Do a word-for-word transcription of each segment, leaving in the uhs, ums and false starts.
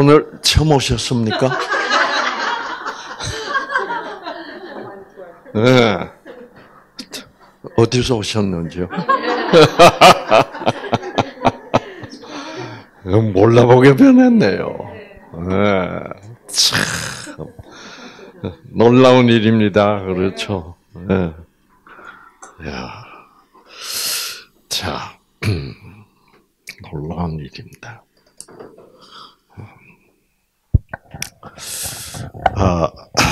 오늘 처음 오셨습니까? 네. 어디서 오셨는지요? 몰라보게 변했네요. 네. 참 놀라운 일입니다. 그렇죠? 네. 야, 자, 놀라운 일입니다. 아,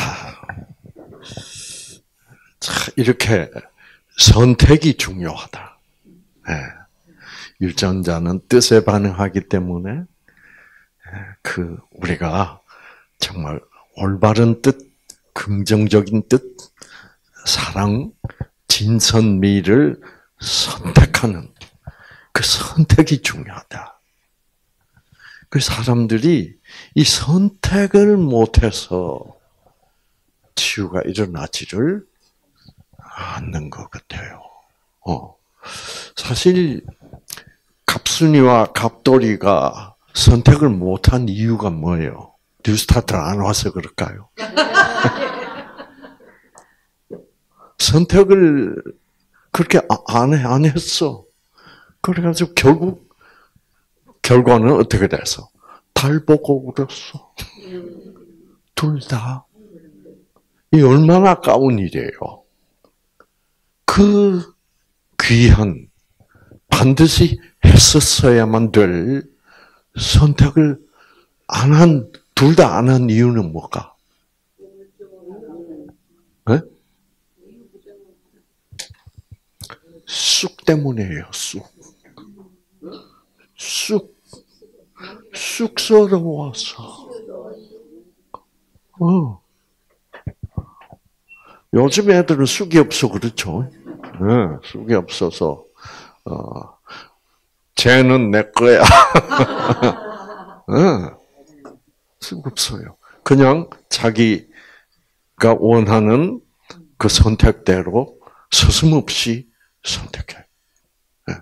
자, 이렇게 선택이 중요하다. 네. 유전자는 뜻에 반응하기 때문에 그 우리가 정말 올바른 뜻, 긍정적인 뜻, 사랑, 진선미를 선택하는 그 선택이 중요하다. 그 사람들이 이 선택을 못해서 치유가 일어나지를 않는 것 같아요. 어. 사실 갑순이와 갑돌이가 선택을 못한 이유가 뭐예요? 뉴스타트를 안 와서 그럴까요? 선택을 그렇게 안, 해, 안 했어. 그래가지고 결국, 결과는 어떻게 돼서? 달 보고 울었어. 둘 다. 이 얼마나 아까운 일이에요. 그 귀한, 반드시 했었어야만 될 선택을 안 한, 둘 다 안 한 이유는 뭘까? 네? 쑥 때문이에요, 쑥. 쑥. 쑥스러워서. 어. 요즘 애들은 쑥이 없어, 그렇죠? 네, 쑥이 없어서, 어, 쟤는 내 거야. 네, 쑥 없어요. 그냥 자기가 원하는 그 선택대로 서슴없이 선택해. 네.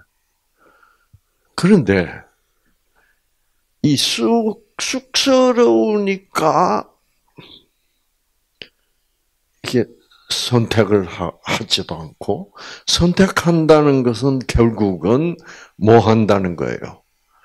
그런데, 이 쑥, 쑥스러우니까, 이게 선택을 하, 하지도 않고, 선택한다는 것은 결국은 뭐 한다는 거예요?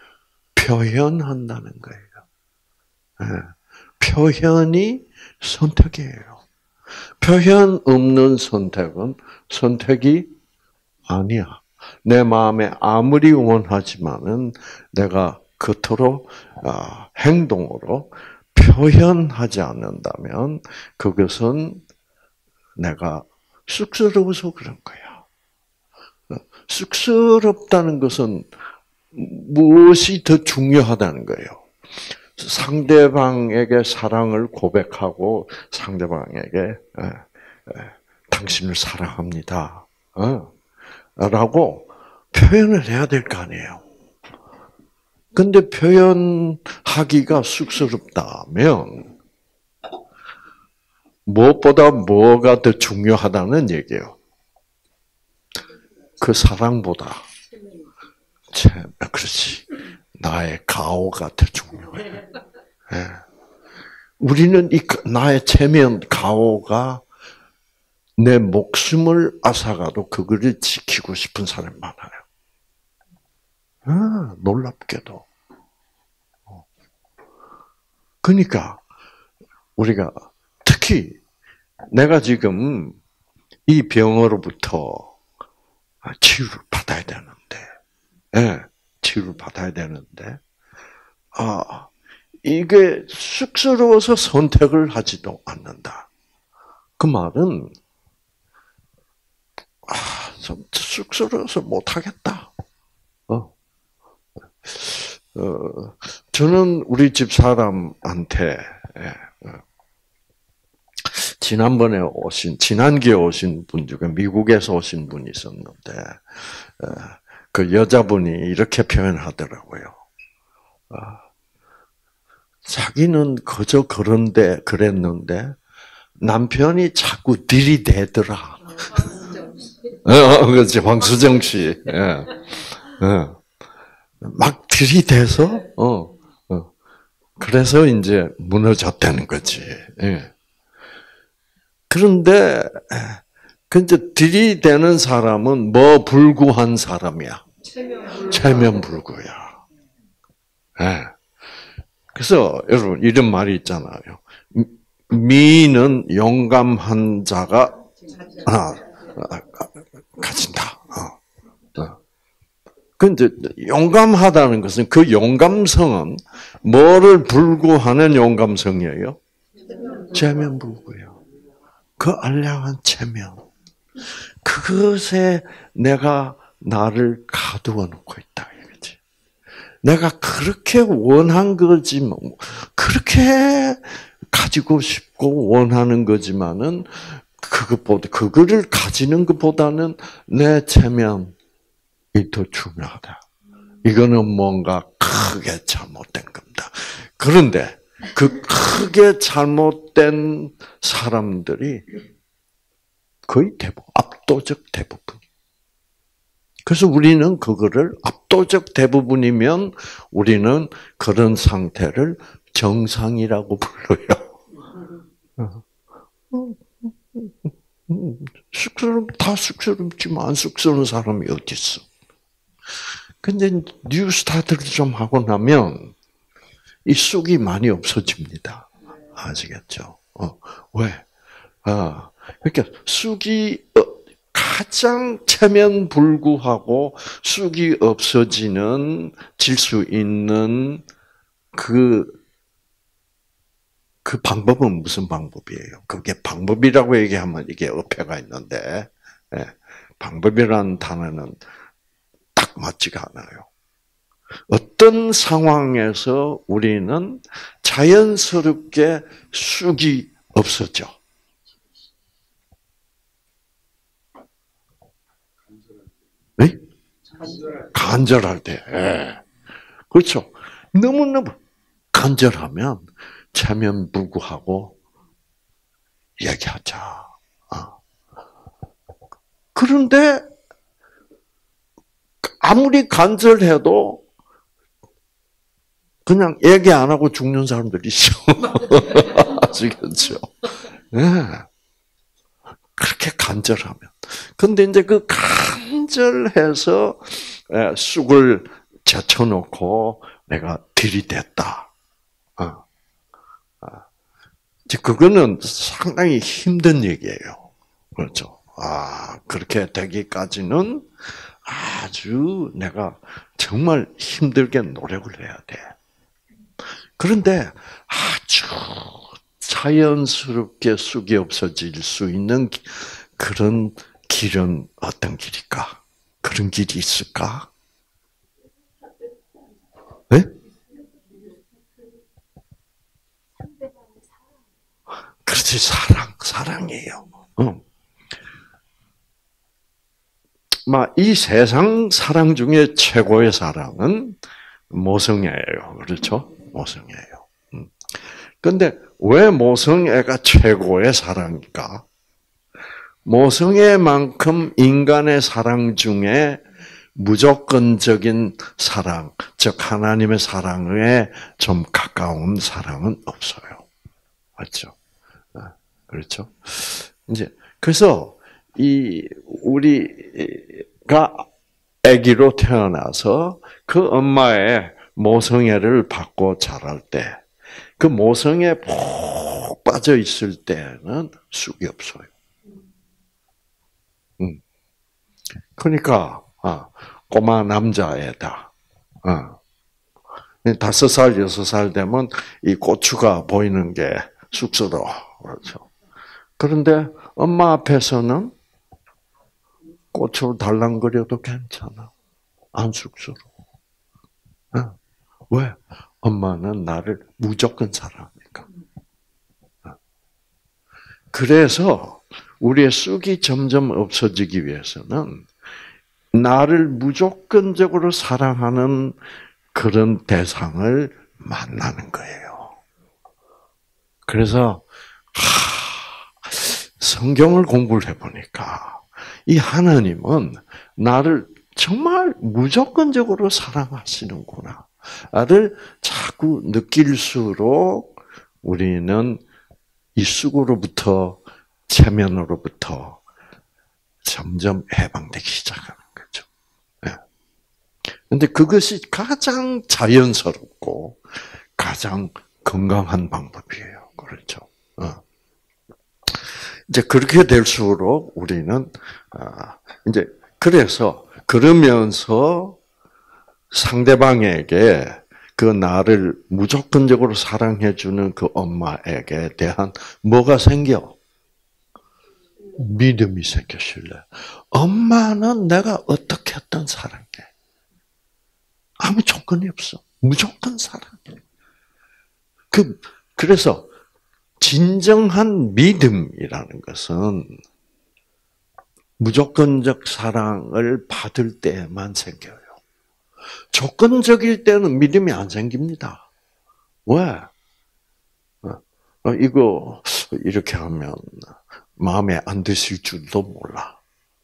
표현한다는 거예요. 네. 표현이 선택이에요. 표현 없는 선택은 선택이 아니야. 내 마음에 아무리 원하지만은 내가 겉으로 어, 행동으로 표현하지 않는다면 그것은 내가 쑥스러워서 그런 거야. 쑥스럽다는 것은 무엇이 더 중요하다는 거예요? 상대방에게 사랑을 고백하고 상대방에게 에, 에, 당신을 사랑합니다. 어? 라고 표현을 해야 될 거 아니에요. 근데 표현하기가 쑥스럽다면 무엇보다 뭐가 더 중요하다는 얘기예요. 그 사랑보다 그렇지 나의 가오가 더 중요해. 네. 우리는 이 나의 체면 가오가 내 목숨을 앗아가도 그거를 지키고 싶은 사람이 많아요. 아, 놀랍게도. 그러니까 우리가 특히 내가 지금 이 병으로부터 치유를 받아야 되는데, 네, 치유를 받아야 되는데, 아 이게 쑥스러워서 선택을 하지도 않는다. 그 말은 아, 좀 쑥스러워서 못하겠다. 어. 어, 저는 우리 집 사람한테, 예, 어, 지난번에 오신, 지난기에 오신 분 중에 미국에서 오신 분이 있었는데, 어, 그 여자분이 이렇게 표현하더라고요. 어, 자기는 그저 그런데, 그랬는데, 남편이 자꾸 들이대더라. 어, 그렇지, 황수정 씨. 예. 예. 막 들이대서, 어, 어. 그래서 이제 무너졌다는 거지. 예. 그런데 근데 들이대는 사람은 뭐 불구한 사람이야? 체면불구야. 예. 그래서 여러분 이런 말이 있잖아요. 미는 용감한 자가 아, 가진다. 어. 근데 용감하다는 것은 그 용감성은 뭐를 불구하는 용감성이에요? 체면불구예요. 그 알량한 체면. 그것에 내가 나를 가두어 놓고 있다. 이거지. 내가 그렇게 원한 거지만, 그렇게 가지고 싶고 원하는 거지만은, 그것보다, 그거를 가지는 것보다는 내 체면이 더 중요하다. 이거는 뭔가 크게 잘못된 겁니다. 그런데 그 크게 잘못된 사람들이 거의 대부분, 압도적 대부분. 그래서 우리는 그거를 압도적 대부분이면 우리는 그런 상태를 정상이라고 불러요. 쑥스러움, 다 쑥스럽지만 안 쑥스러운 사람이 어디 있어? 근데 뉴스타트를 좀 하고 나면 이 쑥이 많이 없어집니다. 아시겠죠? 어, 왜? 아, 그러니까 쑥이 가장 체면불구하고 쑥이 없어지는 질 수 있는 그, 그 방법은 무슨 방법이에요? 그게 방법이라고 얘기하면 이게 어폐가 있는데, 예, 방법이라는 단어는 딱 맞지가 않아요. 어떤 상황에서 우리는 자연스럽게 쑥이 없어져? 네? 간절할 때. 예. 그렇죠. 너무너무 간절하면 체면불구하고 얘기하자. 그런데 아무리 간절해도 그냥 얘기 안 하고 죽는 사람들이 있어. 아시겠죠? 네. 그렇게 간절하면. 근데 이제 그 간절해서 쑥을 제쳐놓고 내가 들이댔다. 이제 그거는 상당히 힘든 얘기예요. 그렇죠? 아, 그렇게 되기까지는 아주 내가 정말 힘들게 노력을 해야 돼. 그런데 아주 자연스럽게 쑥이 없어질 수 있는 그런 길은 어떤 길일까? 그런 길이 있을까? 네? 그렇지, 사랑, 사랑이에요. 어. 이 세상 사랑 중에 최고의 사랑은 모성애예요. 그렇죠? 모성애예요. 그런데 왜 모성애가 최고의 사랑일까? 모성애만큼 인간의 사랑 중에 무조건적인 사랑, 즉 하나님의 사랑에 좀 가까운 사랑은 없어요. 맞죠? 그렇죠? 이제 그래서 이 우리가 아기로 태어나서 그 엄마의 모성애를 받고 자랄 때, 그 모성애에 푹 빠져 있을 때는 쑥이 없어요. 음. 그러니까 아, 꼬마 남자애다. 아. 다섯 살, 여섯 살 되면 이 고추가 보이는 게 쑥스러워. 그렇죠. 그런데 엄마 앞에서는 꽃을 달랑거려도 괜찮아. 안 쑥스러워. 어. 왜? 엄마는 나를 무조건 사랑하니까. 어. 그래서 우리의 쑥이 점점 없어지기 위해서는 나를 무조건적으로 사랑하는 그런 대상을 만나는 거예요. 그래서 하, 성경을 공부를 해보니까 이 하나님은 나를 정말 무조건적으로 사랑하시는구나. 아를 자꾸 느낄수록 우리는 이 쑥으로부터 체면으로부터 점점 해방되기 시작하는 거죠. 그런데 그것이 가장 자연스럽고 가장 건강한 방법이에요. 그렇죠. 이제 그렇게 될수록 우리는 이제 그래서 그러면서 상대방에게 그 나를 무조건적으로 사랑해주는 그 엄마에게 대한 뭐가 생겨? 믿음이 생겨, 신뢰. 엄마는 내가 어떻게 했든 사랑해. 아무 조건이 없어. 무조건 사랑해. 그, 그래서 진정한 믿음이라는 것은 무조건적 사랑을 받을 때만 생겨요. 조건적일 때는 믿음이 안 생깁니다. 왜? 이거 이렇게 하면 마음에 안 드실 줄도 몰라.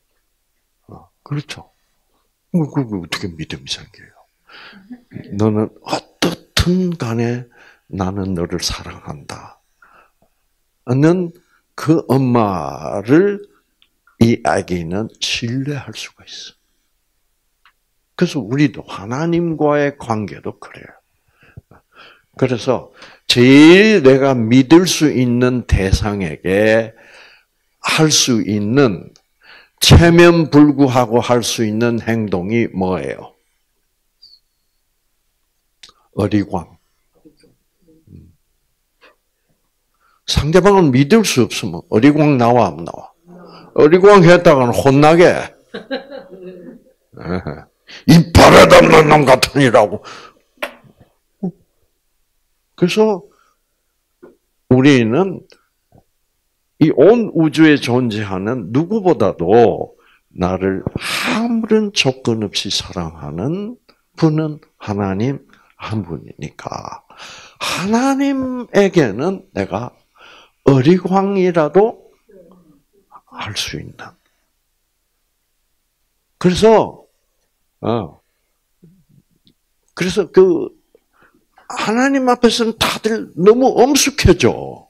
그렇죠? 그거 어떻게 믿음이 생겨요? 너는 어떻든 간에 나는 너를 사랑한다. 는 그 엄마를 이 아기는 신뢰할 수가 있어. 그래서 우리도 하나님과의 관계도 그래요. 그래서 제일 내가 믿을 수 있는 대상에게 할 수 있는 체면불구하고 할 수 있는 행동이 뭐예요? 어리광. 상대방은 믿을 수 없으면 어리광 나와 안 나와? 어리광 했다가는 혼나게. 이 바라담는 놈 같으니라고. 그래서 우리는 이 온 우주에 존재하는 누구보다도 나를 아무런 조건 없이 사랑하는 분은 하나님 한 분이니까 하나님에게는 내가 어리광이라도 할 수 있는. 그래서 어 그래서 그 하나님 앞에서는 다들 너무 엄숙해져.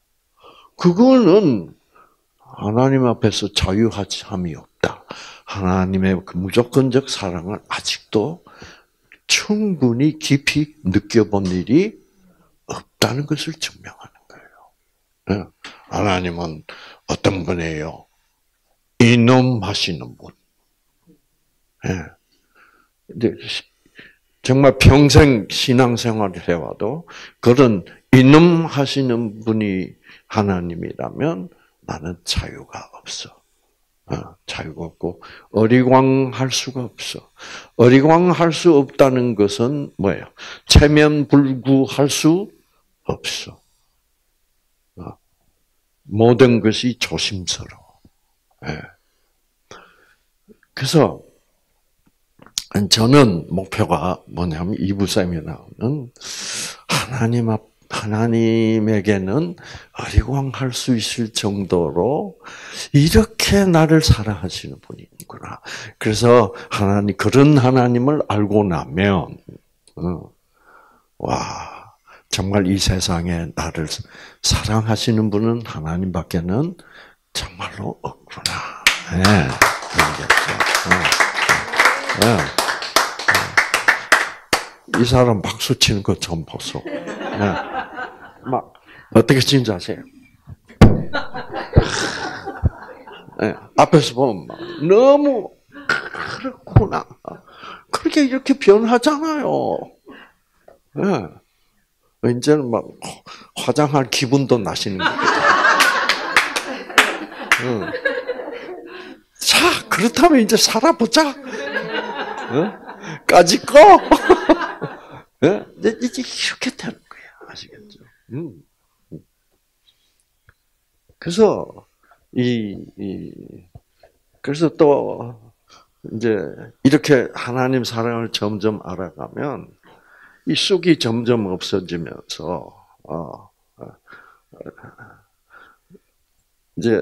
그거는 하나님 앞에서 자유함이 없다. 하나님의 그 무조건적 사랑을 아직도 충분히 깊이 느껴본 일이 없다는 것을 증명하는 거예요. 하나님은 어떤 분이에요? 이놈 하시는 분. 예. 정말 평생 신앙생활을 해와도 그런 이놈 하시는 분이 하나님이라면 나는 자유가 없어. 어, 자유가 없고 어리광할 수가 없어. 어리광할 수 없다는 것은 뭐예요? 체면불구할 수 없어. 어, 모든 것이 조심스러워. 예. 그래서 저는 목표가 뭐냐면 이부 세미나는 하나님 앞 하나님에게는 어리광할 수 있을 정도로 이렇게 나를 사랑하시는 분이구나. 그래서 하나님 그런 하나님을 알고 나면 어, 와 정말 이 세상에 나를 사랑하시는 분은 하나님밖에는 정말로 없구나. 네, 알겠죠. 네. 이 사람 박수 치는 거 처음 봤어. 네. 막 어떻게 치는지 아세요? 네. 앞에서 보면 막 너무 그렇구나. 그렇게 이렇게 변하잖아요. 네. 이제는 막 화장할 기분도 나시는 거예요. 네. 자, 그렇다면 이제 살아보자. 네? 까짓 거. 네? 이제 이렇게 되는 거예요. 아시겠죠? 음. 그래서 이, 이 그래서 또 이제 이렇게 하나님 사랑을 점점 알아가면 이 쑥이 점점 없어지면서 어, 어, 이제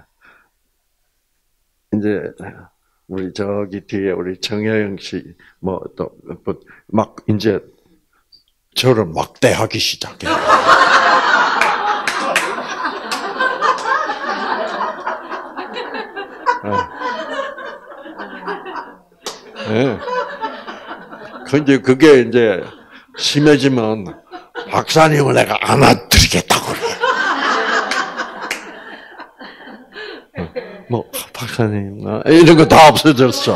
이제 우리 저기 뒤에 우리 정혜영 씨 뭐 또 막 이제 저를 막대하기 시작해요. 네. 근데 그게 이제 심해지면 박사님을 내가 안아드리겠다고 그래. 뭐 박사님 이런 거 다 없어졌어.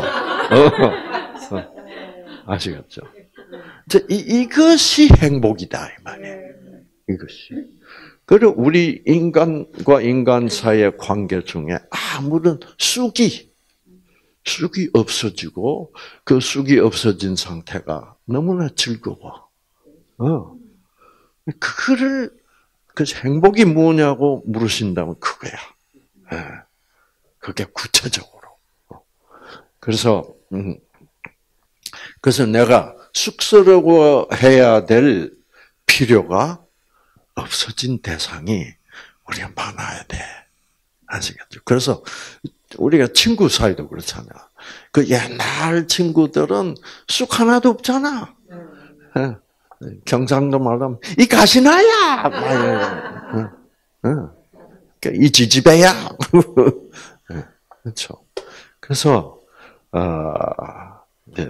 아시겠죠? 이 이것이 행복이다 이 말이에요. 이것이. 그리고 우리 인간과 인간 사이의 관계 중에 아무런 쑥이 쑥이 없어지고 그 쑥이 없어진 상태가 너무나 즐거워. 어. 그거를 그 행복이 뭐냐고 물으신다면 그거야. 예. 그게 구체적으로. 그래서 음. 그래서 내가 쑥스러워해야 될 필요가 없어진 대상이 우리가 많아야 돼. 아시겠죠? 그래서 우리가 친구 사이도 그렇잖아. 그 옛날 친구들은 쑥 하나도 없잖아. 네. 경상도 말하면 이 가시나야, 이 지지배야. 그렇죠. 그래서 아, 네.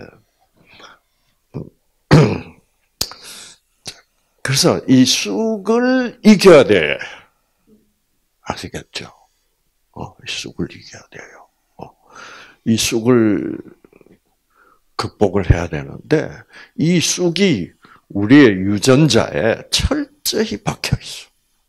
그래서 이 쑥을 이겨야 돼. 아시겠죠? 어, 이 쑥을 이겨야 돼요. 어, 이 쑥을 극복을 해야 되는데, 이 쑥이 우리의 유전자에 철저히 박혀 있어.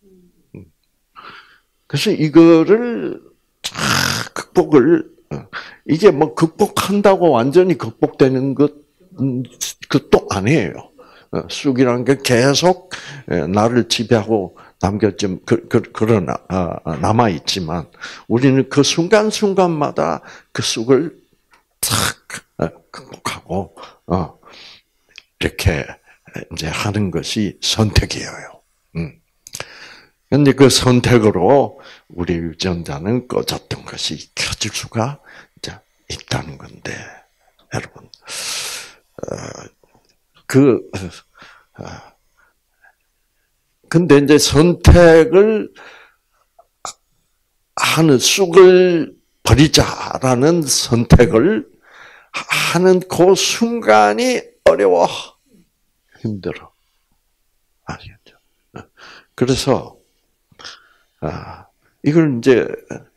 그래서 이거를 쫙 극복을, 이게 뭐 극복한다고 완전히 극복되는 것, 그것도 아니에요. 쑥이라는 게 계속 나를 지배하고 남겼지, 그, 그, 그러나, 남아 있지만, 우리는 그 순간순간마다 그 쑥을 탁 극복하고, 어, 이렇게 이제 하는 것이 선택이에요. 음. 근데 그 선택으로 우리 유전자는 꺼졌던 것이 켜질 수가 이제 있다는 건데, 여러분, 어, 그, 근데 이제 선택을 하는, 쑥을 버리자라는 선택을 하는 그 순간이 어려워. 힘들어. 아시겠죠? 그래서, 아, 이걸 이제,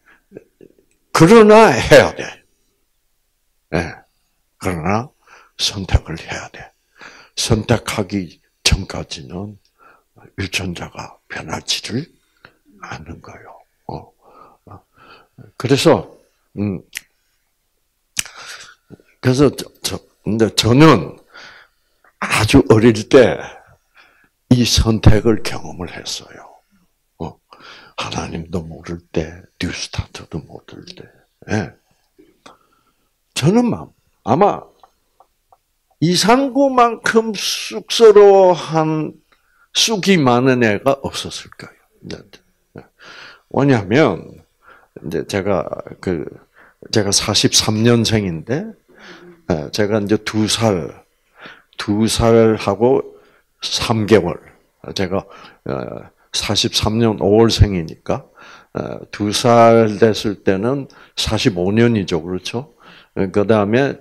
그러나 해야 돼. 네. 그러나 선택을 해야 돼. 선택하기 전까지는 유전자가 변하지를 않는 거예요. 어. 그래서, 음, 그래서 저, 저, 근데 저는 아주 어릴 때 이 선택을 경험을 했어요. 어. 하나님도 모를 때, 뉴스타트도 모를 때. 예. 저는 아마 이상구만큼 쑥스러워한 쑥이 많은 애가 없었을 거예요. 왜냐하면 이제 제가 그 제가 사십삼 년생인데 제가 이제 두 살 두 살하고 삼 개월 제가 사십삼 년 오월생이니까 두 살 됐을 때는 사십오 년이죠, 그렇죠? 그 다음에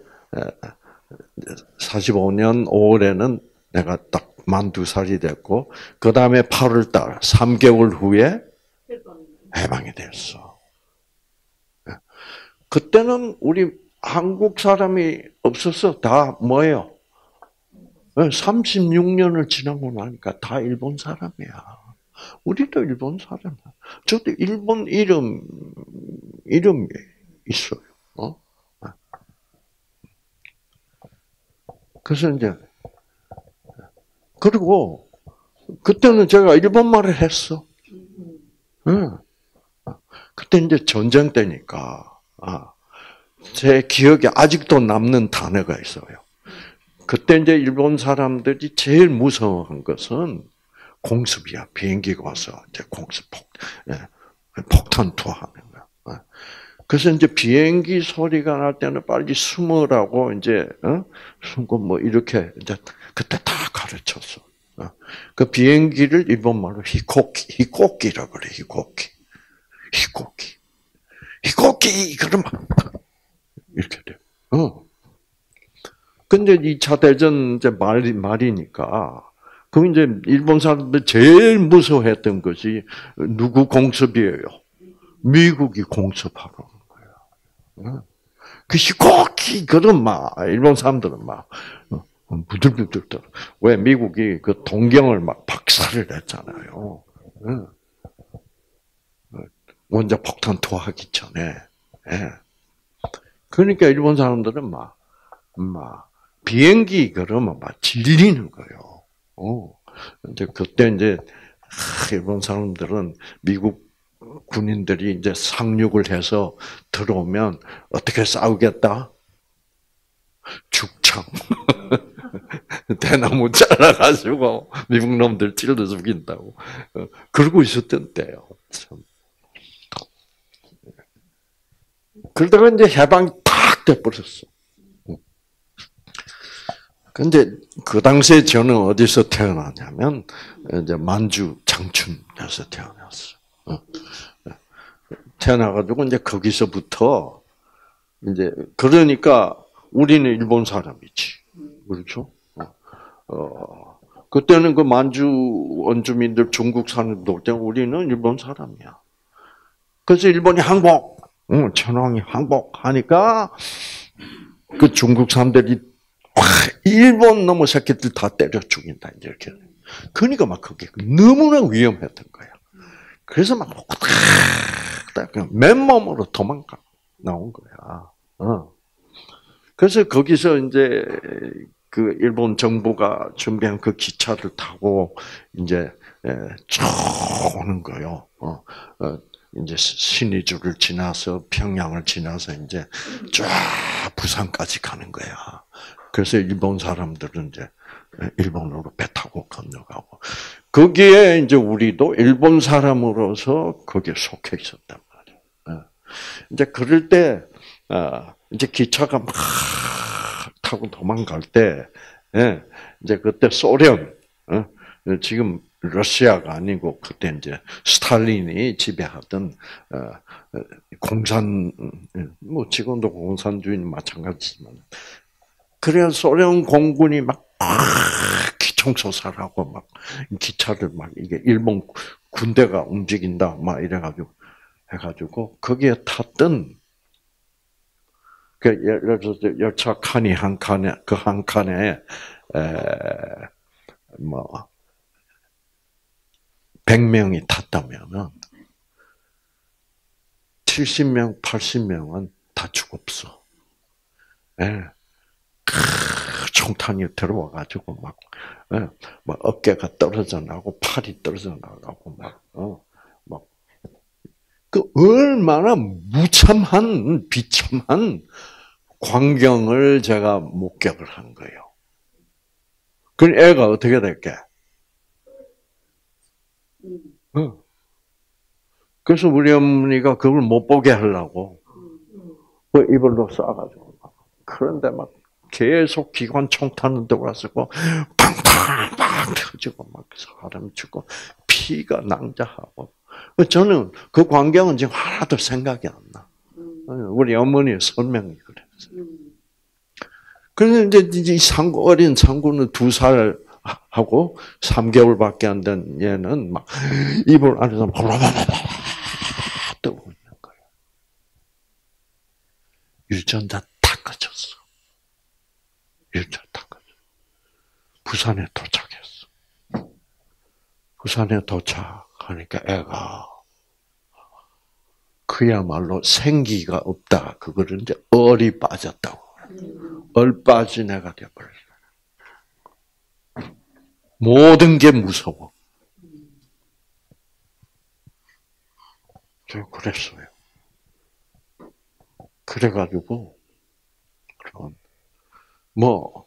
사십오 년 오월에는 내가 딱 만 두 살이 됐고, 그 다음에 팔월 달, 삼 개월 후에 해방이 됐어. 그때는 우리 한국 사람이 없었어. 다 뭐예요? 삼십육 년을 지나고 나니까 다 일본 사람이야. 우리도 일본 사람이야. 저도 일본 이름, 이름이 있어요. 어? 그래서 이제, 그리고, 그때는 제가 일본말을 했어. 응. 그때 이제 전쟁 때니까, 아, 제 기억에 아직도 남는 단어가 있어요. 그때 이제 일본 사람들이 제일 무서워한 것은 공습이야. 비행기가 와서 이제 공습 폭, 예, 폭탄 투하하는 거야. 그래서 이제 비행기 소리가 날 때는 빨리 숨으라고 이제 어? 숨고 뭐 이렇게 이제 그때 다 가르쳤어. 어. 그 비행기를 일본말로 히코키, 히코키라고 그래, 히코키. 히코키. 히코키! 그러면, 이렇게 돼. 어. 근데 이 차 대전 이제 말, 말이니까, 그럼 이제 일본 사람들 제일 무서워했던 것이 누구 공습이에요? 미국이 공습하러 오는 거예요. 그 히코키, 그런 막, 일본 사람들은 막, 부들부들 떨어. 왜 미국이 그 동경을 막 박살을 냈잖아요. 원자 폭탄 투하하기 전에. 그러니까 일본 사람들은 막, 막, 비행기 그러면 막 질리는 거예요. 어. 이제 그때 이제, 일본 사람들은 미국 군인들이 이제 상륙을 해서 들어오면 어떻게 싸우겠다? 죽창. 대나무 잘라가지고 미국 놈들 찔러 죽인다고. 그러고 있었던 때요. 참. 그러다가 이제 해방이 탁 돼버렸어. 근데 그 당시에 저는 어디서 태어났냐면 이제 만주 장춘에서 태어났어. 태어나가지고 이제 거기서부터 이제 그러니까 우리는 일본 사람이지, 그렇죠? 어 그때는 그 만주 원주민들 중국 사람들 올 때 우리는 일본 사람이야. 그래서 일본이 항복, 응, 천황이 항복하니까 그 중국 사람들이 일본 놈의 새끼들 다 때려 죽인다 이렇게. 그러니까 막 그게 너무나 위험했던 거야. 그래서 막 맨몸으로 도망가 나온 거야. 어. 그래서 거기서 이제 그 일본 정부가 준비한 그 기차를 타고 이제 쭉 오는 거요. 어, 어, 이제 신의주를 지나서 평양을 지나서 이제 쫙 부산까지 가는 거야. 그래서 일본 사람들은 이제 일본으로 배 타고 건너가고 거기에 이제 우리도 일본 사람으로서 거기에 속해 있었단 말이야. 이제 그럴 때 이제 기차가 막 타고 도망갈 때 이제 그때 소련 지금 러시아가 아니고 그때 이제 스탈린이 지배하던 공산 뭐 지금도 공산주의는 마찬가지지만 그래야 소련 공군이 막 기총소살하고 막 기차를 막 이게 일본 군대가 움직인다 막 이래가지고 해가지고 거기에 탔던 그 예를 들어서 열차 칸이 한 칸에 그 한 칸에 에뭐 백 명이 탔다면은 칠십 명, 팔십 명은 다 죽었어. 예. 총탄이 들어와가지고 막, 예, 막 어깨가 떨어져 나고 팔이 떨어져 나가고 막, 어, 막, 그 얼마나 무참한 비참한 광경을 제가 목격을 한 거예요. 그 애가 어떻게 될게? 어. 그래서 우리 어머니가 그걸 못 보게 하려고 그 이불로 싸가지고 막 그런데 막 계속 기관 총탄은 들어왔었고 팡팡팡 터지고 막 사람 죽고 피가 낭자하고 저는 그 광경은 지금 하나도 생각이 안 나. 우리 어머니의 설명이 그랬어요. 그래서 이제 이 상구 어린 상구는 두 살 하고 삼 개월밖에 안 된 얘는 막 이불 안에서 막 떠오르는 거예요. 유전자 다 꺼졌어. 유전자 다 꺼졌어. 부산에 도착했어. 부산에 도착하니까 애가 그야말로 생기가 없다. 그거를 이제 얼이 빠졌다고. 얼 빠진 애가 되어버렸어. 모든 게 무서워. 저 그랬어요. 그래가지고, 뭐,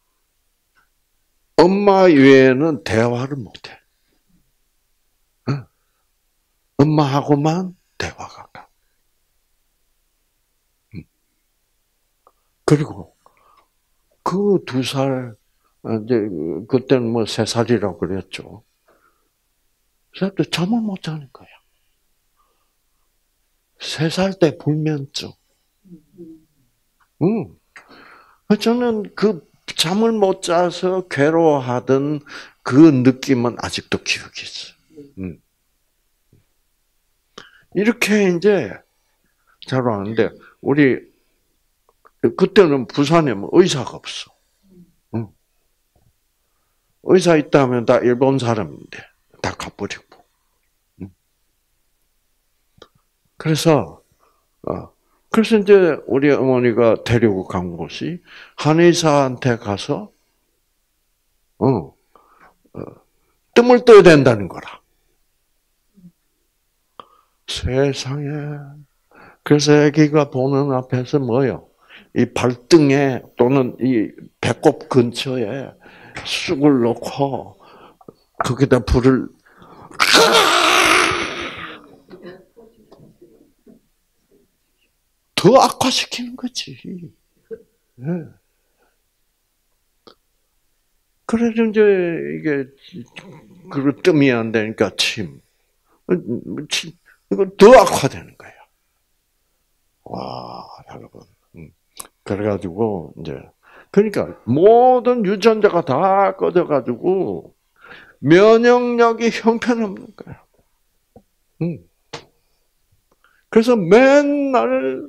엄마 외에는 대화를 못해. 응? 엄마하고만 대화가 가. 응. 그리고 그 두 살 이제 그때는 뭐 세 살이라고 그랬죠. 그래서 잠을 못 자는 거야. 세 살 때 불면증. 응. 저는 그 잠을 못 자서 괴로워하던 그 느낌은 아직도 기억이 있어. 응. 이렇게 이제 자라왔는데 우리 그때는 부산에 뭐 의사가 없어. 응. 의사 있다면 다 일본 사람인데 다 가버리고. 응. 그래서 어 그래서 이제 우리 어머니가 데리고 간 곳이 한의사한테 가서 어, 어 뜸을 떠야 된다는 거라. 세상에. 그래서 아기가 보는 앞에서 뭐요? 이 발등에 또는 이 배꼽 근처에 쑥을 놓고 거기다 불을 더 악화시키는 거지. 네. 그래서 이제 이게 그 뜸이 안 되니까 침, 침 이거 더 악화되는 거야. 와, 여러분. 그래가지고 이제 그러니까 모든 유전자가 다 꺼져가지고 면역력이 형편없는 거야. 응. 그래서 맨날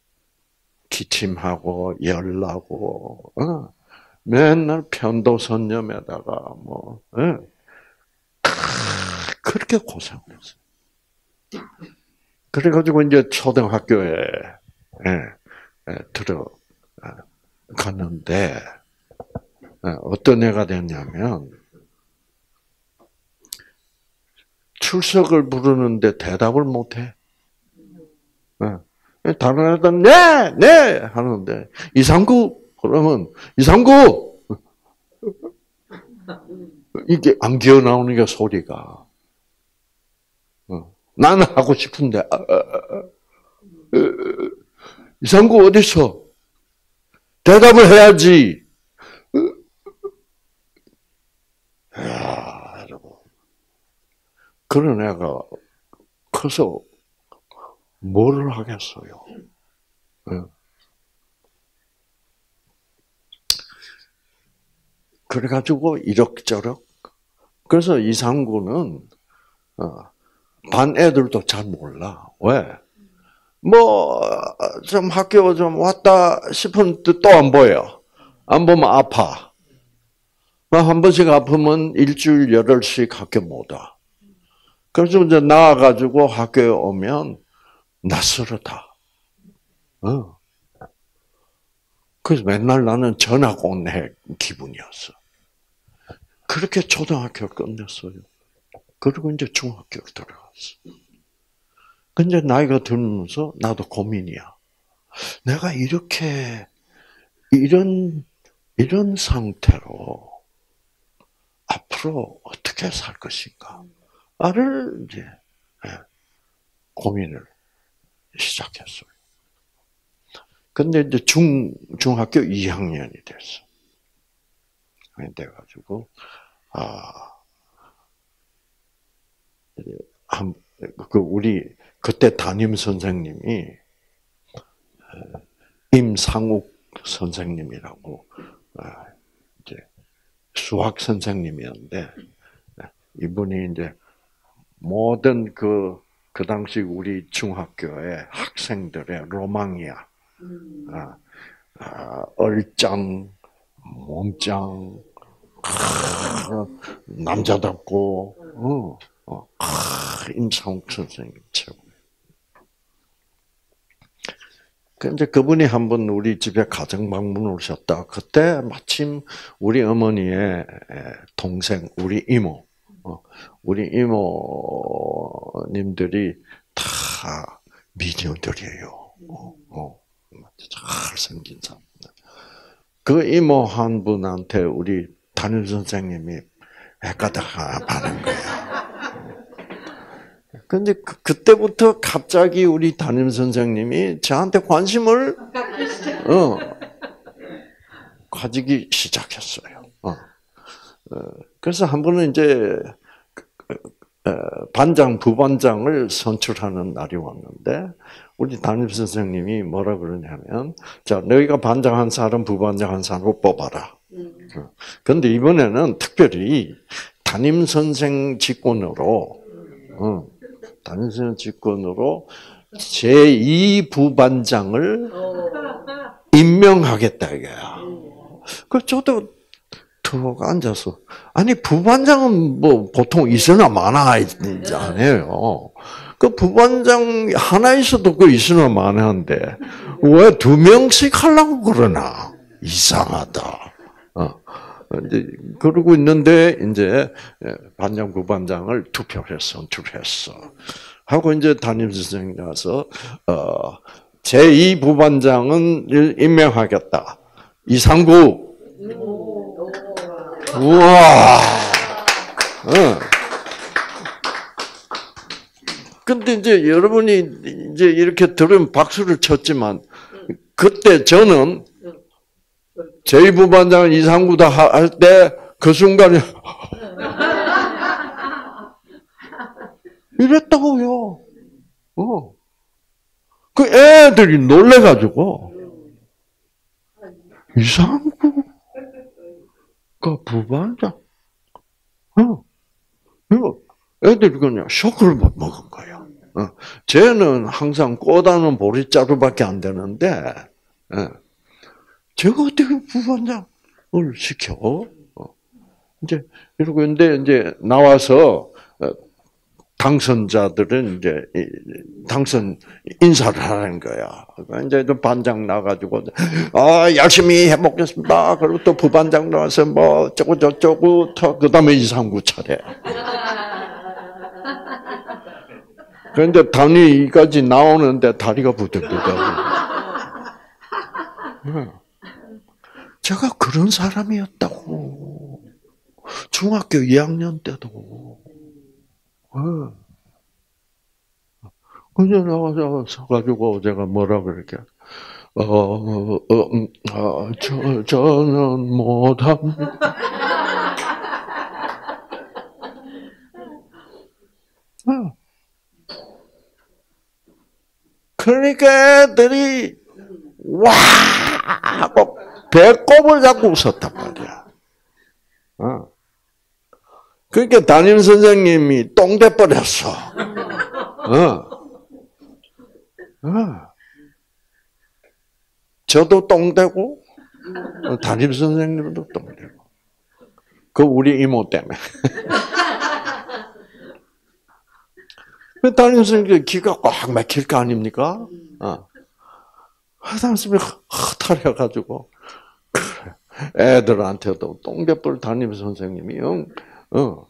기침하고 열나고, 어. 맨날 편도선염에다가 뭐, 어. 그렇게 고생했어. 그래가지고 이제 초등학교에 예, 예, 들어 갔는데 어떤 애가 됐냐면 출석을 부르는데 대답을 못해. 예. 다른 애들은 네, 네 하는데 이상구 그러면 이상구 이게 안 기어 나오는 게 소리가. 나는 하고 싶은데 아, 아, 아, 이상구 어디 있어? 대답을 해야지. 야, 여러분. 그런 애가 커서 뭐를 하겠어요? 그래가지고 이럭저럭. 그래서 이상구는 반 애들도 잘 몰라. 왜? 뭐 좀 학교 좀 왔다 싶은데 또 안 보여. 안 보면 아파. 한 번씩 아프면 일주일 열흘씩 학교 못 와. 그래서 이제 나와가지고 학교에 오면 낯설었다. 어. 그래서 맨날 나는 전학 온 애 기분이었어. 그렇게 초등학교를 끝냈어요. 그리고 이제 중학교를 들어갔어. 근데 나이가 들면서 나도 고민이야. 내가 이렇게 이런 이런 상태로 앞으로 어떻게 살 것인가를 이제 고민을 시작했어요. 근데 이제 중 중학교 이 학년이 됐어. 돼가지고 아, 한 그 우리 그때 담임 선생님이 임상욱 선생님이라고 이제 수학 선생님이었는데 이분이 이제 모든 그, 그 당시 우리 중학교의 학생들의 로망이야. 음. 아, 아, 얼짱, 몸짱, 아, 남자답고, 어, 어, 아, 임상욱 선생님 최고. 근데 그분이 한번 우리 집에 가정 방문을 오셨다. 그때 마침 우리 어머니의 동생, 우리 이모, 우리 이모님들이 다 미녀들이에요. 어, 잘생긴 사람. 그 이모 한 분한테 우리 담임 선생님이 애가다가 받은 거야. 근데 그, 그때부터 갑자기 우리 담임 선생님이 저한테 관심을 어, 가지기 시작했어요. 어. 그래서 한 번은 이제 반장, 부반장을 선출하는 날이 왔는데 우리 담임 선생님이 뭐라 그러냐면, 자, 너희가 반장 한 사람, 부반장 한 사람을 뽑아라. 그런데 이번에는 특별히 담임 선생 직권으로, 어, 담임 선생 직권으로 제이 부반장을 임명하겠다 이거야. 그 저도 툭 앉아서, 아니 부반장은 뭐 보통 있으나 마나 아니에요. 그 부반장 하나 있어도 그 있으나 마나인데 왜 두 명씩 하려고 그러나 이상하다. 어. 이제 그러고 있는데 이제 반장 부반장을 투표해서 선출했어. 하고 이제 담임 선생님이 와서 어, 제이 부반장은 임명하겠다. 이상구. 우와. 어. 근데 이제 여러분이 이제 이렇게 들으면 박수를 쳤지만 그때 저는 제이 부반장은 이상구다 할 때 그 순간에 이랬다고요. 어. 그 애들이 놀래가지고 이상구가 부반장. 어. 이거 애들이 그냥 쇼크를 먹은 거예요. 어. 쟤는 항상 꼬다는 보리자루밖에 안 되는데, 예. 제가 어떻게 부반장을 시켜? 어. 이제 이러고 있는데 이제 나와서 당선자들은 이제 당선 인사를 하는 거야. 이제 또 반장 나가지고 아 열심히 해먹겠습니다. 그리고 또 부반장 나와서 뭐 저거 저쩌고 그 다음에 이상구 차례. 그런데 단위까지 나오는데 다리가 부들부들. 제가 그런 사람이었다고. 중학교 이 학년 때도. 그래서 나와서 서가지고 제가 뭐라 그럴게. 어, 어, 어, 저, 저는 못합니다. 그러니까 애들이 와 하고 배꼽을 잡고 웃었단 말이야. 어. 그러니까 담임 선생님이 똥대 버렸어. 어. 어. 저도 똥대고 담임 선생님도 똥대고. 그 우리 이모 때문에. 담임 선생님 기가 꽉 막힐 거 아닙니까? 어. 화장실이 허탈해가지고 애들한테도 똥개뿔 담임 선생님이 응, 어.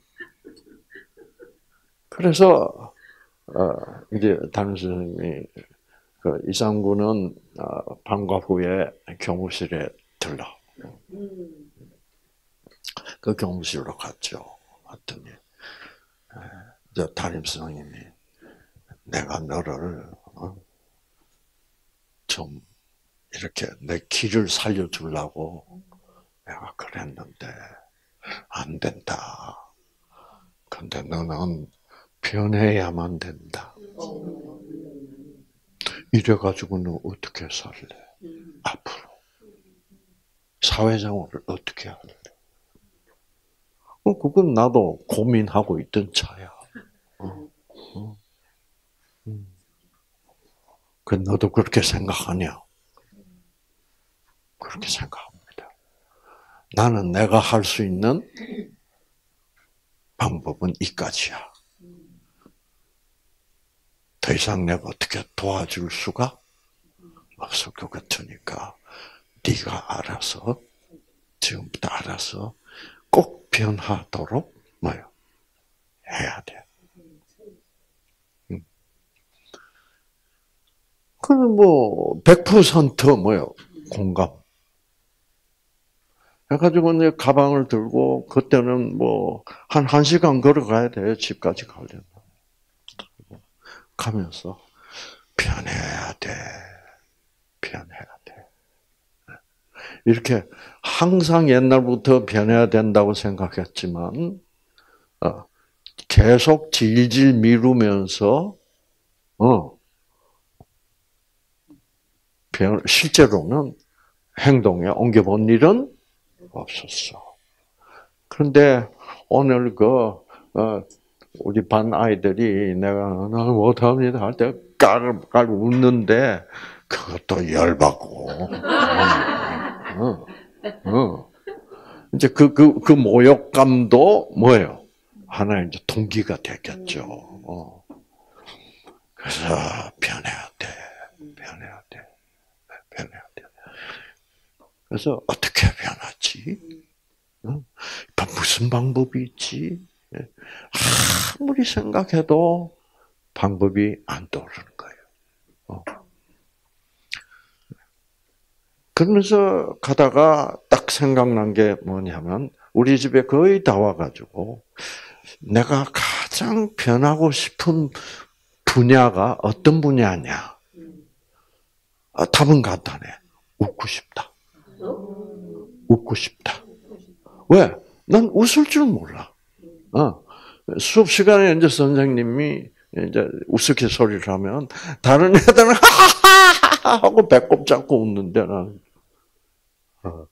그래서 어, 이제 담임 선생님이 그 이상구는 어, 방과 후에 교무실에 들러. 그 교무실로 갔죠. 갔더니 저 담임 선생님이 내가 너를 어, 좀 이렇게 내 길을 살려주려고 내가 그랬는데 안 된다. 근데 너는 변해야만 된다. 이래가지고 너 어떻게 살래? 앞으로 사회생활을 어떻게 할래? 어, 그건 나도 고민하고 있던 차야. 어, 어. 음. 그 너도 그렇게 생각하냐? 그렇게 생각합니다. 나는 내가 할 수 있는 방법은 이까지야. 더 이상 내가 어떻게 도와줄 수가 없을 것 같으니까 네가 알아서 지금부터 알아서 꼭 변하도록 뭐요 해야 돼. 음. 그럼 뭐 백 퍼센트 뭐요 공감. 해가지고 이제 가방을 들고 그때는 뭐 한 한 시간 걸어가야 돼 집까지 가려면. 가면서 변해야 돼, 변해야 돼. 이렇게 항상 옛날부터 변해야 된다고 생각했지만, 어, 계속 질질 미루면서, 어, 변, 실제로는 행동에 옮겨본 일은 없었어. 그런데 오늘 그, 어, 우리 반 아이들이 내가 나 못합니다 할 때 깔깔 웃는데 그것도 열받고. 어, 어, 어. 이제 그, 그, 그 모욕감도 뭐예요? 하나의 이제 동기가 되겠죠. 어. 그래서 변해야 돼. 변해야 돼. 변해야 돼. 그래서 어떻게 변하지? 어? 무슨 방법이 있지? 아무리 생각해도 방법이 안 떠오르는 거예요. 어. 그러면서 가다가 딱 생각난 게 뭐냐면 우리 집에 거의 다 와가지고 내가 가장 변하고 싶은 분야가 어떤 분야냐? 아, 답은 간단해. 웃고 싶다. 웃고 싶다. 왜? 난 웃을 줄 몰라. 어. 수업 시간에 이제 선생님이 이제 우스갯소리를 하면 다른 애들은 하하하 하고 배꼽 잡고 웃는데 나는 어.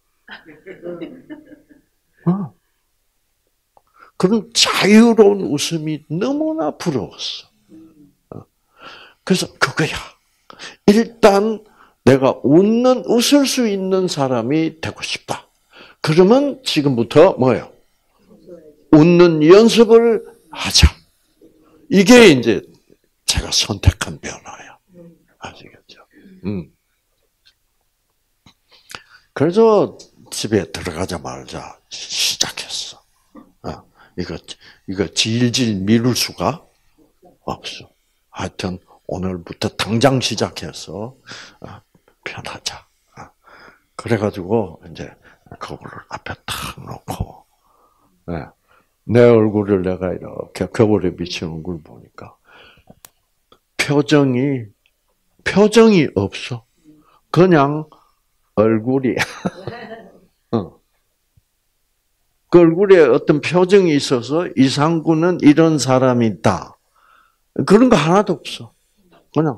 어. 그런 자유로운 웃음이 너무나 부러웠어. 어. 그래서 그거야. 일단 내가 웃는 웃을 수 있는 사람이 되고 싶다. 그러면 지금부터 뭐예요? 웃는 연습을 하자. 이게 이제 제가 선택한 변화야. 아시겠죠? 음. 그래서 집에 들어가자마자 시작했어. 어, 이거, 이거 질질 미룰 수가 없어. 하여튼, 오늘부터 당장 시작해서, 어, 변하자. 어. 그래가지고, 이제, 거울을 앞에 탁 놓고, 네. 내 얼굴을 내가 이렇게 거울에 비친 얼굴 보니까, 표정이, 표정이 없어. 그냥 얼굴이, 어. 그 얼굴에 어떤 표정이 있어서 이상구는 이런 사람이다. 그런 거 하나도 없어. 그냥,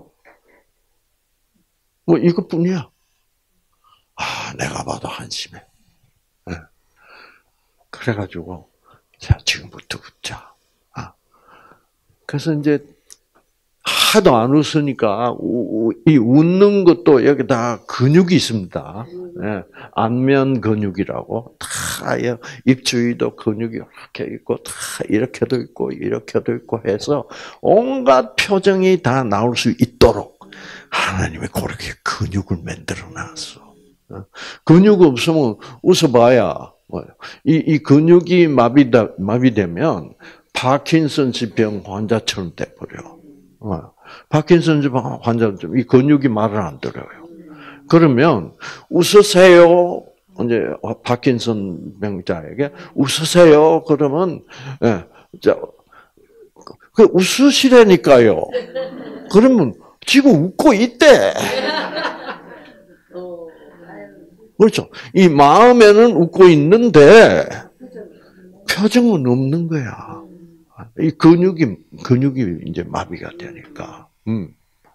뭐 이것뿐이야. 아, 내가 봐도 한심해. 네. 그래가지고, 자, 지금부터 웃자. 아. 그래서 이제, 하도 안 웃으니까, 이 웃는 것도 여기다 근육이 있습니다. 예, 안면 근육이라고. 다, 입 주위도 근육이 이렇게 있고, 다 이렇게도 있고, 이렇게도 있고 해서, 온갖 표정이 다 나올 수 있도록, 하나님이 그렇게 근육을 만들어 놨어. 근육 없으면 웃어봐야, 이, 이 근육이 마비다, 마비되면, 파킨슨 질병 환자처럼 돼버려. 어. 파킨슨 질병 환자는 이 근육이 말을 안 들어요. 그러면 웃으세요. 이제 파킨슨 병자에게 웃으세요. 그러면 예, 그 웃으시라니까요. 그러면 지금 웃고 있대. 그렇죠. 이 마음에는 웃고 있는데 표정은 없는 거야. 이 근육이 근육이 이제 마비가 되니까. 음.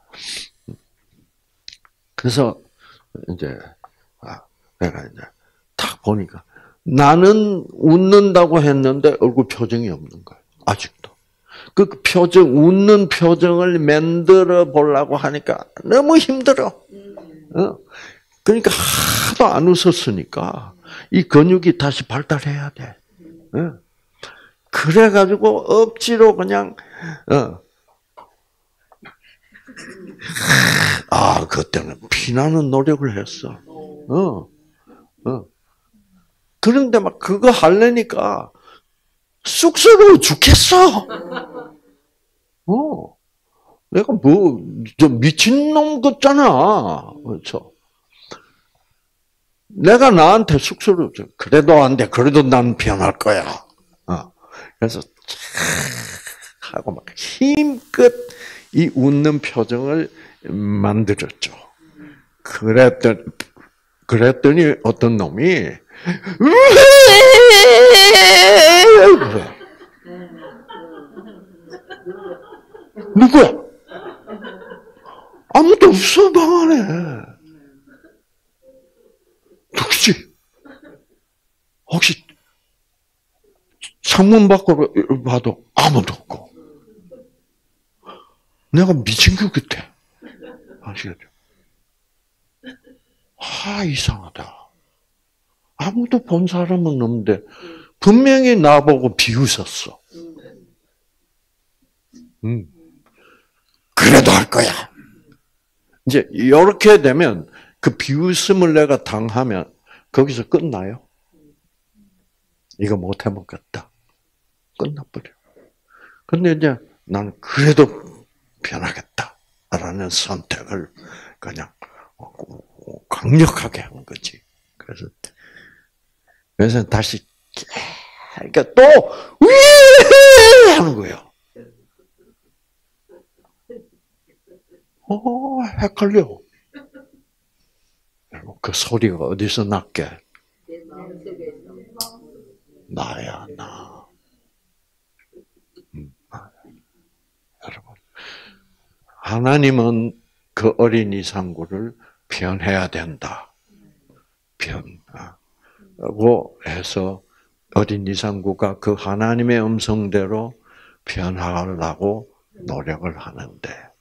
그래서 이제 아, 내가 이제 딱 보니까 나는 웃는다고 했는데 얼굴 표정이 없는 거야. 아직도. 그 표정 웃는 표정을 만들어 보려고 하니까 너무 힘들어. 어? 그러니까 하도 안 웃었으니까 이 근육이 다시 발달해야 돼. 어? 그래가지고 억지로 그냥 어. 아 그때는 피나는 노력을 했어. 어, 어. 그런데 막 그거 하려니까 쑥스러워 죽겠어. 어, 내가 뭐 저 미친 놈 같잖아. 그렇죠? 내가 나한테 쑥스러워. 그래도 안 돼. 그래도 난 변할 거야. 어. 그래서 하고 막 힘껏 이 웃는 표정을 만들었죠. 그랬더니 그랬더니 어떤 놈이 그래. 누구야? 아무도 없어, 방 안에. 누구지? 혹시 창문 밖으로 봐도 아무도 없고. 내가 미친 것 같아. 아시겠죠? 아, 이상하다. 아무도 본 사람은 없는데 분명히 나보고 비웃었어. 음. 그래도 할 거야. 이제 이렇게 되면 그 비웃음을 내가 당하면 거기서 끝나요. 이거 못 해먹겠다. 끝나버려. 근데 이제 나는 그래도 변하겠다라는 선택을 그냥 강력하게 한 거지. 그래서 그래서 다시 그러니까 또 위 하는 거예요. 어, 헷갈려. 그 소리가 어디서 났게? 나야, 나. 음, 여러분, 하나님은 그 어린이 상구를 변해야 된다. 변하고 해서 어린이 상구가 그 하나님의 음성대로 변하려고 노력을 하는데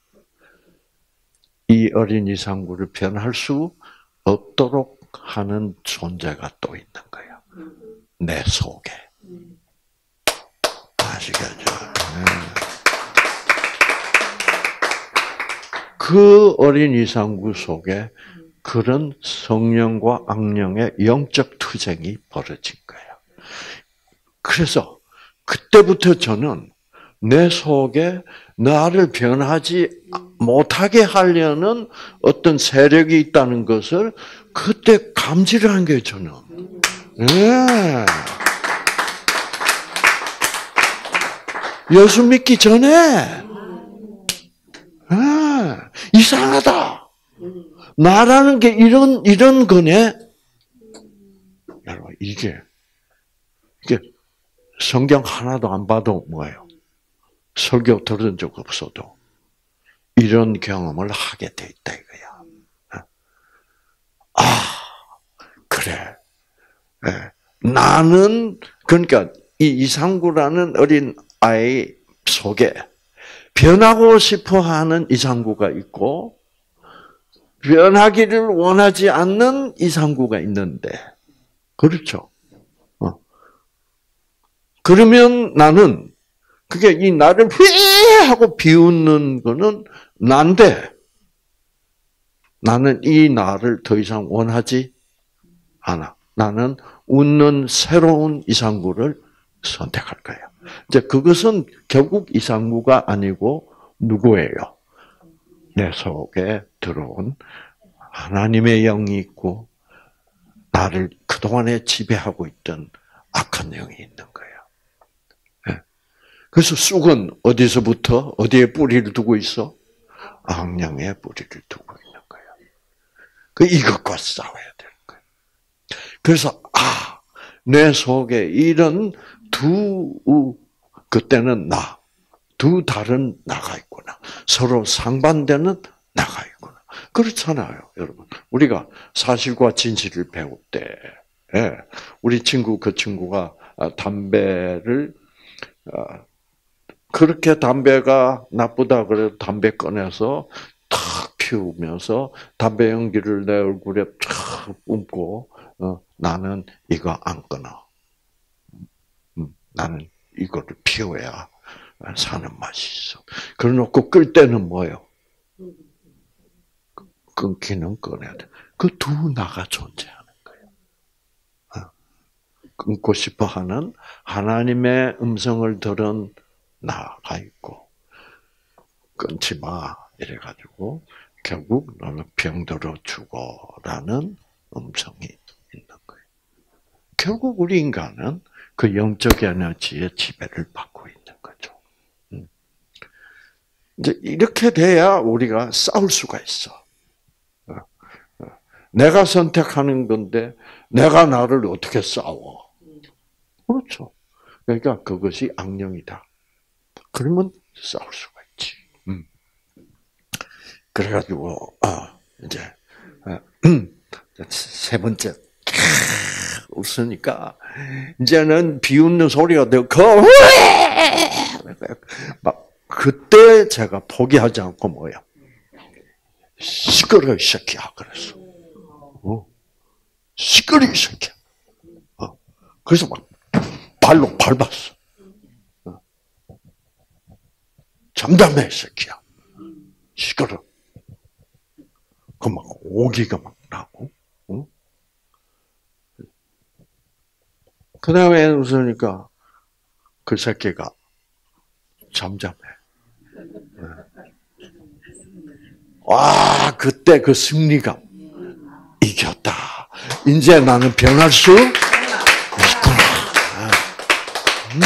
이 어린이 상구를 변할 수 없도록 하는 존재가 또 있는 거예요. 내 속에. 아시겠죠? 그 어린이 상구 속에 그런 성령과 악령의 영적 투쟁이 벌어진 거예요. 그래서 그때부터 저는 내 속에 나를 변하지 못하게 하려는 어떤 세력이 있다는 것을 그때 감지를 한 거예요, 저는. 네. 예수 믿기 전에 네. 이상하다. 나라는 게 이런 이런 거네. 여러분 이게 이게 성경 하나도 안 봐도 뭐예요? 설교 들은 적 없어도 이런 경험을 하게 돼 있다 이거야. 아, 그래. 네. 나는 그러니까 이 이상구라는 어린 아이 속에 변하고 싶어하는 이상구가 있고 변하기를 원하지 않는 이상구가 있는데 그렇죠. 어. 그러면 나는 그게 이 나를 휘 하고 비웃는 거는 난데 나는 이 나를 더 이상 원하지 않아. 나는 웃는 새로운 이상구를 선택할 거예요. 이제 그것은 결국 이상구가 아니고 누구예요? 내 속에 들어온 하나님의 영이 있고 나를 그동안에 지배하고 있던 악한 영이 있는 거예요. 그래서 쑥은 어디서부터 어디에 뿌리를 두고 있어? 악령에 뿌리를 두고 있는 거예요. 그 이것과 싸워야 되는 거예요. 그래서 아, 내 속에 이런 두 그때는 나, 두 다른 나가 있구나. 서로 상반되는 나가 있구나. 그렇잖아요, 여러분. 우리가 사실과 진실을 배울 때, 예, 우리 친구 그 친구가 담배를 그렇게 담배가 나쁘다 그래도 담배 꺼내서 탁 피우면서 담배 연기를 내 얼굴에 탁 뿜고 어, 나는 이거 안 끊어. 음, 나는 이거를 피워야 사는 맛이 있어. 그래놓고 끌 때는 뭐예요? 끊기는 꺼내야 돼. 그 두 나가 존재하는 거예요. 어. 끊고 싶어 하는 하나님의 음성을 들은 나가 있고, 끊지 마. 이래가지고, 결국 너는 병들어 죽어라는 음성이 있는 거예요. 결국 우리 인간은 그 영적 에너지의 지배를 받고 있는 거죠. 이제 이렇게 돼야 우리가 싸울 수가 있어. 내가 선택하는 건데 내가 나를 어떻게 싸워? 그렇죠. 그러니까 그것이 악령이다. 그러면 싸울 수가 있지. 음. 그래가지고 아 이제 아, 세 번째 웃으니까 이제는 비웃는 소리가 되고 막 그때 제가 포기하지 않고 뭐야 시끄러 이 새끼야 그랬어. 어. 시끄러 이 새끼야. 어. 그래서 막 발로 밟았어. 어. 잠잠해 이 새끼야. 시끄러. 그 막 오기가 막 나고. 어? 그 다음에 웃으니까 그 새끼가 잠잠해. 와, 그때 그 승리감. 이겼다. 이제 나는 변할 수 있구나. 음.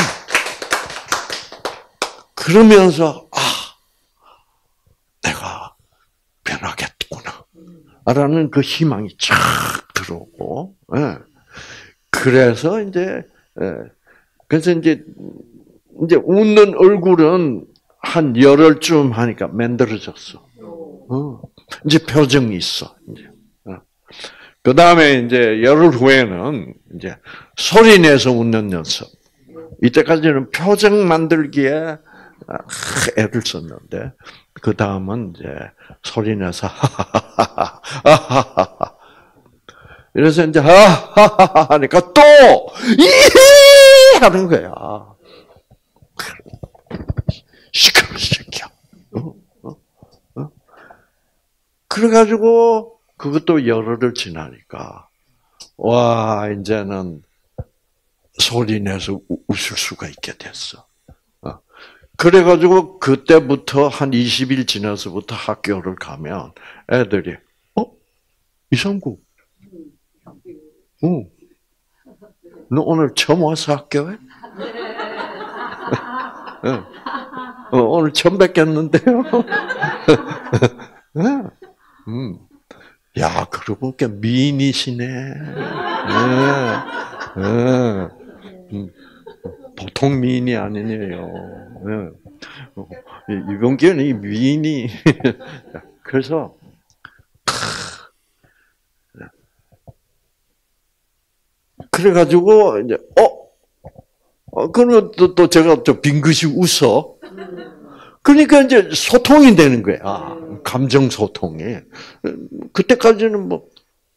그러면서, 아, 내가 변하겠구나. 라는 그 희망이 쫙 들어오고, 예. 그래서 이제, 예. 그래서 이제, 이제 웃는 얼굴은 한 열흘쯤 하니까 만들어졌어. 어. 이제 표정이 있어. 이제. 어. 그 다음에 이제 열흘 후에는 이제 소리 내서 웃는 연습. 이때까지는 표정 만들기에 애를 썼는데, 그 다음은 이제 소리 내서 하하하하. 이래서 이제 하하하하 하니까 또 이히 하는 거야. 시끄러 새끼야. 어? 어? 어? 그래가지고 그것도 열흘을 지나니까 와 이제는 소리 내서 웃을 수가 있게 됐어. 어. 그래가지고 그때부터 한 이십 일 지나서부터 학교를 가면 애들이 어 이성구, 어, 너 오늘 처음 와서 학교에? 어, 오늘 처음 뵙겠는데요. 음. 야, 그러고 보니까 미인이시네. 네. 네. 음. 보통 미인이 아니네요. 네. 이병규는 이 미인이. 그래서, 그래가지고, 이제, 어? 어, 그러면 또, 또 제가 또 빙긋이 웃어. 그러니까 이제 소통이 되는 거야. 감정 소통이. 그때까지는 뭐,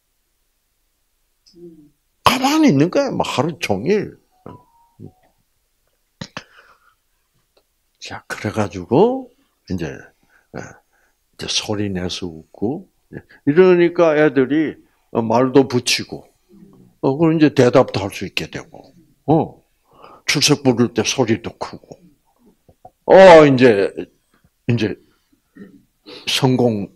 가만히 있는 거야. 뭐 하루 종일. 자, 그래가지고, 이제, 이제 소리 내서 웃고, 이러니까 애들이 말도 붙이고, 어, 그럼 이제 대답도 할 수 있게 되고, 어, 출석 부를 때 소리도 크고, 어, 이제, 이제, 성공,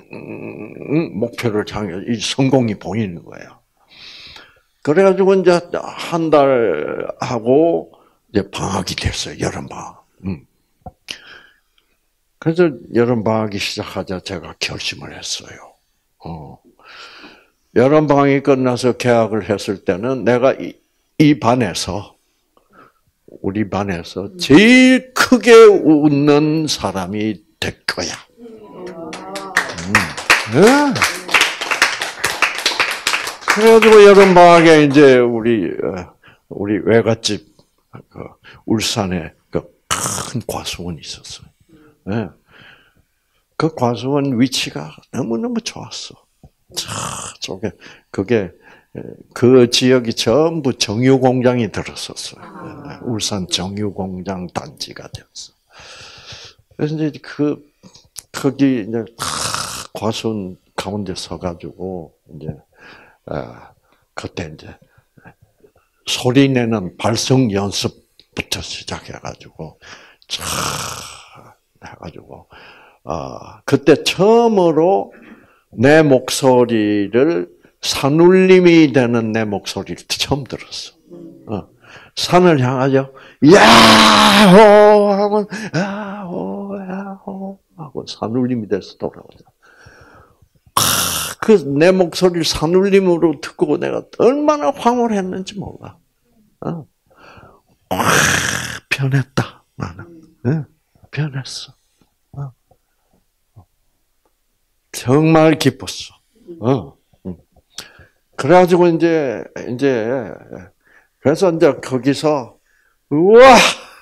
목표를 향해, 이 성공이 보이는 거예요. 그래가지고 이제 한 달 하고, 이제 방학이 됐어요. 여름방학. 음. 그래서 여름방학이 시작하자 제가 결심을 했어요. 어. 여름방학이 끝나서 개학을 했을 때는 내가 이, 이 반에서, 우리 반에서 제일 크게 웃는 사람이 될 거야. 음. 네. 그래가지고 여름방학에 이제 우리, 우리 외갓집, 그 울산에 그 큰 과수원이 있었어요. 네. 그 과수원 위치가 너무너무 좋았어. 저쪽에, 그게, 그 지역이 전부 정유공장이 들었었어요. 아. 울산 정유공장 단지가 되었어. 그래서 이제 그, 거기 이제, 과수원 가운데 서가지고, 이제, 아, 그때 이제, 소리 내는 발성 연습부터 시작해가지고, 차, 해가지고, 아, 그때 처음으로 내 목소리를 산울림이 되는 내 목소리를 처음 들었어. 어. 산을 향하여 야호 하면 야호 야호 하고 산울림이 돼서 돌아오죠. 아, 그 내 목소리를 산울림으로 듣고 내가 얼마나 황홀했는지 몰라. 어. 와, 변했다 나는. 네, 변했어. 어. 정말 기뻤어. 어. 그래가지고 이제 이제 그래서 이제 거기서 우와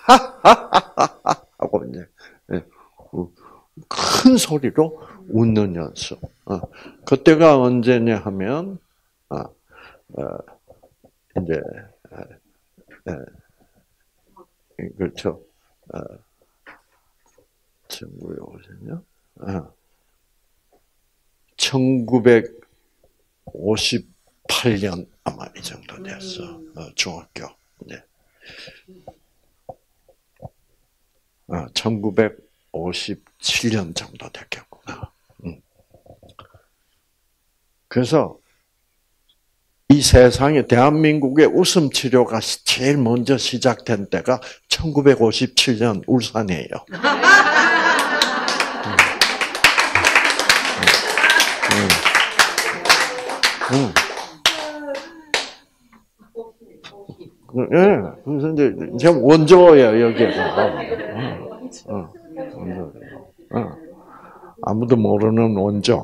하고 이제 큰 소리로 웃는 연습. 어. 그때가 언제냐 하면 어, 어, 이제 에, 에, 그렇죠. 어, 천구백오십년 어. 천구백오십팔 년 아마 이 정도 됐어. 어, 중학교. 네. 어, 천구백오십칠 년 정도 됐겠구나. 음. 그래서 이 세상에 대한민국의 웃음 치료가 제일 먼저 시작된 때가 천구백오십칠 년 울산이에요. 음. 음. 음. 예, 그래서 이제 지금 원조예요 여기가. 어, 원조. 어. 아무도 모르는 원조.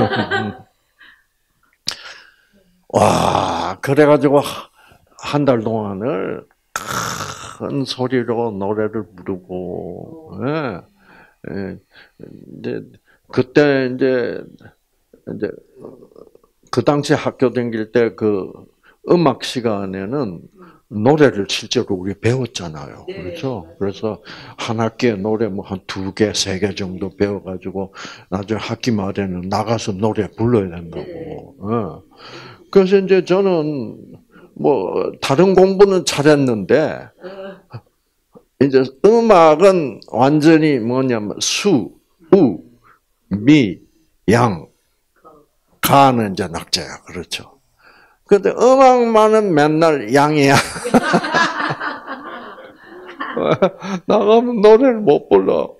와, 그래가지고 한 달 동안을 큰 소리로 노래를 부르고, 예, 예, 이제 그때 이제 이제 그 당시 학교 다닐 때 그 음악 시간에는 노래를 실제로 우리 배웠잖아요. 그렇죠? 그래서 한 학기에 노래 뭐 한 두 개, 세 개 정도 배워가지고 나중에 학기 말에는 나가서 노래 불러야 된다고. 예. 그래서 이제 저는 뭐 다른 공부는 잘했는데 이제 음악은 완전히 뭐냐면 수, 우, 미, 양, 가는 이제 낙자야. 그렇죠. 근데 음악만은 맨날 양이야. 나가면 노래를 못 불러.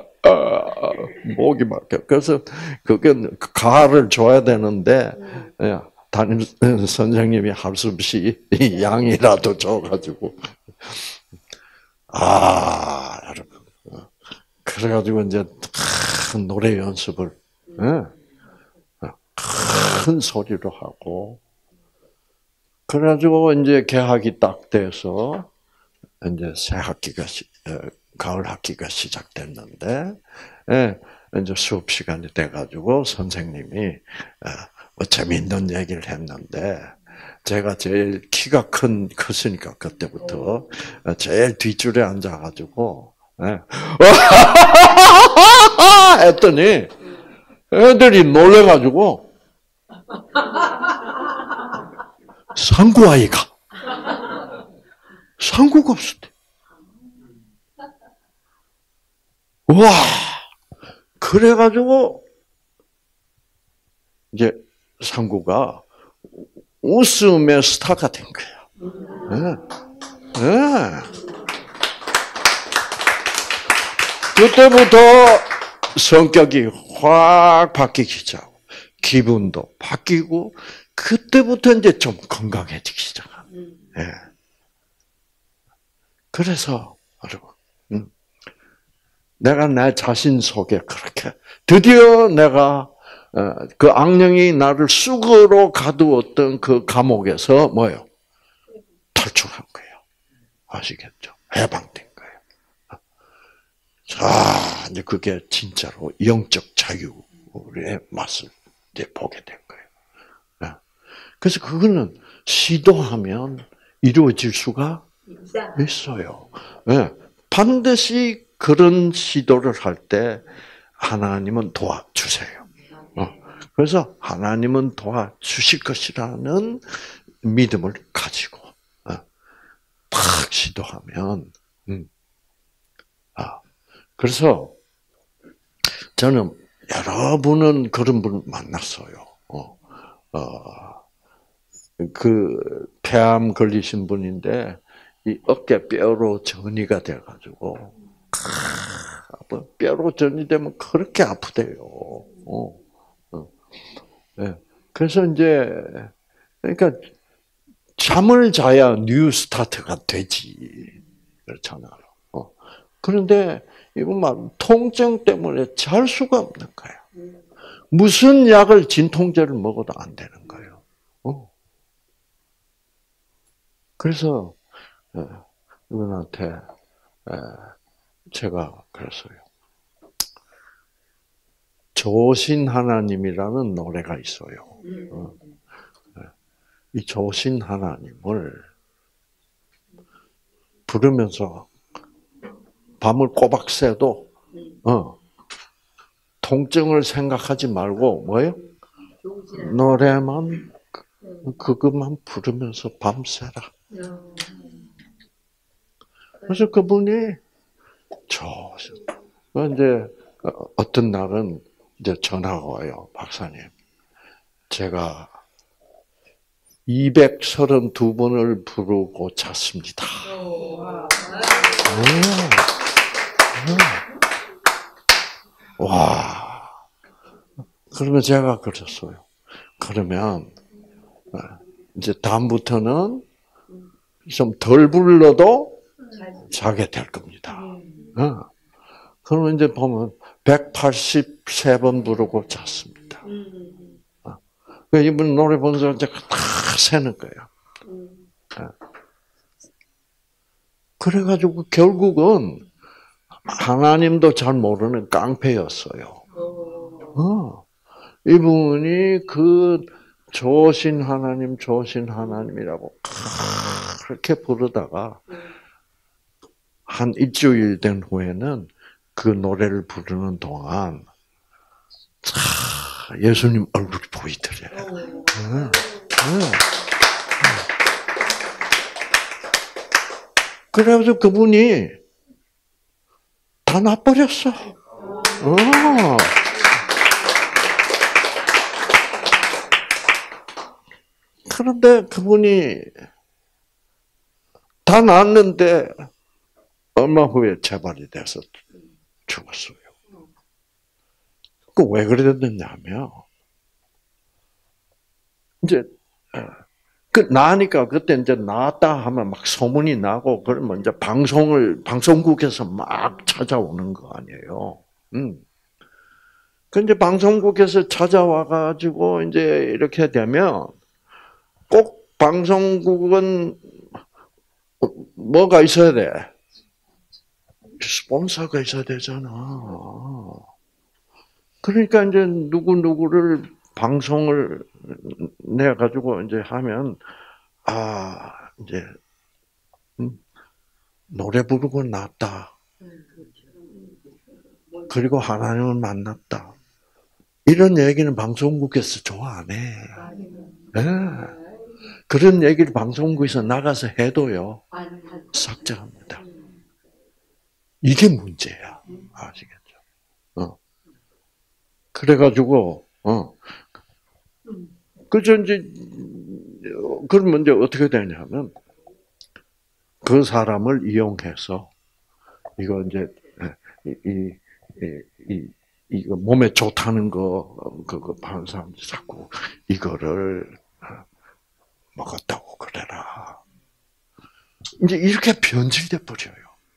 목이 막혀. 그래서 그게 가를 줘야 되는데 담임 선생님이 할 수 없이 양이라도 줘가지고 아 여러분 그래가지고 이제 큰 노래 연습을 큰 소리로 하고 그래가지고 이제 개학이 딱 돼서 이제 새 학기가 가을 학기가 시작됐는데 이제 수업 시간이 돼가지고 선생님이 뭐 재미있는 얘기를 했는데 제가 제일 키가 큰 컸으니까 그때부터 제일 뒷줄에 앉아가지고 했더니 애들이 놀래가지고 상구 아이가 상구가 없었대. 와 그래가지고 이제 상구가 웃음의 스타가 된 거야. 네. 네. 그때부터 성격이 확 바뀌기 시작하고 기분도 바뀌고 그때부터 이제 좀 건강해지기 시작합니다. 네. 그래서 여러분, 음, 내가 내 자신 속에 그렇게 드디어 내가 그 악령이 나를 쑥으로 가두었던 그 감옥에서 뭐요? 탈출한 거예요. 아시겠죠? 해방된 거예요. 자, 이제 그게 진짜로 영적 자유의 맛을 이제 보게 된 거예요. 그래서 그거는 시도하면 이루어질 수가 있어요. 반드시 그런 시도를 할 때 하나님은 도와주세요. 그래서 하나님은 도와주실 것이라는 믿음을 가지고 탁 시도하면, 음. 아, 그래서 저는 여러분은 그런 분 만났어요. 어, 어, 그 폐암 걸리신 분인데 이 어깨 뼈로 전이가 돼가지고 뼈로 전이되면 그렇게 아프대요. 어. 네. 그래서 이제 그러니까 잠을 자야 뉴 스타트가 되지. 그렇잖아. 어. 그런데 이거 막 통증 때문에 잘 수가 없는 거야. 무슨 약을 진통제를 먹어도 안 되는 거예요. 어. 그래서 이분한테 제가 그랬어요. 조신 하나님이라는 노래가 있어요. 이 조신 하나님을 부르면서 밤을 꼬박 새도 어, 통증을 생각하지 말고 뭐예요? 노래만 그것만 부르면서 밤새라. 그래서 그분이 저 이제 어떤 날은 이제 전화가 와요, 박사님. 제가 이백삼십이 번을 부르고 잤습니다. 와. 그러면 제가 그랬어요. 그러면 이제 다음부터는 좀 덜 불러도 자게 될 겁니다. 어. 그러면 이제 보면 백팔십삼 번 부르고 잤습니다. 어. 이분 노래 보면서 이제 다 새는 거예요. 어. 그래가지고 결국은 하나님도 잘 모르는 깡패였어요. 어. 이분이 그 조신 하나님, 조신 하나님이라고 그렇게 부르다가 한 일주일 된 후에는 그 노래를 부르는 동안 예수님 얼굴이 보이더래요. 네. 네. 그래서 그분이 다 나버렸어. 어. 그런데 그분이 다 나았는데 얼마 후에 재발이 돼서 죽었어요. 그 왜 그랬느냐면 이제 그 나니까 그때 이제 나았다 하면 막 소문이 나고 그러면 이제 방송을 방송국에서 막 찾아오는 거 아니에요. 음. 근데 방송국에서 찾아와 가지고 이제 이렇게 되면 꼭 방송국은 뭐가 있어야 돼? 스폰서가 있어야 되잖아. 그러니까 이제 누구 누구를 방송을 내 가지고 이제 하면 아 이제 음, 노래 부르고 났다. 그리고 하나님을 만났다. 이런 얘기는 방송국에서 좋아 안 해. 네. 그런 얘기를 방송국에서 나가서 해도요 삭제합니다. 이게 문제야. 아시겠죠? 어. 그래가지고, 어. 그저 이제, 그러면 이제 어떻게 되냐면, 그 사람을 이용해서, 이거 이제, 이, 이, 이, 이, 몸에 좋다는 거, 그거 하는 사람들 자꾸 이거를 먹었다고 그래라. 이제 이렇게 변질돼 버려요.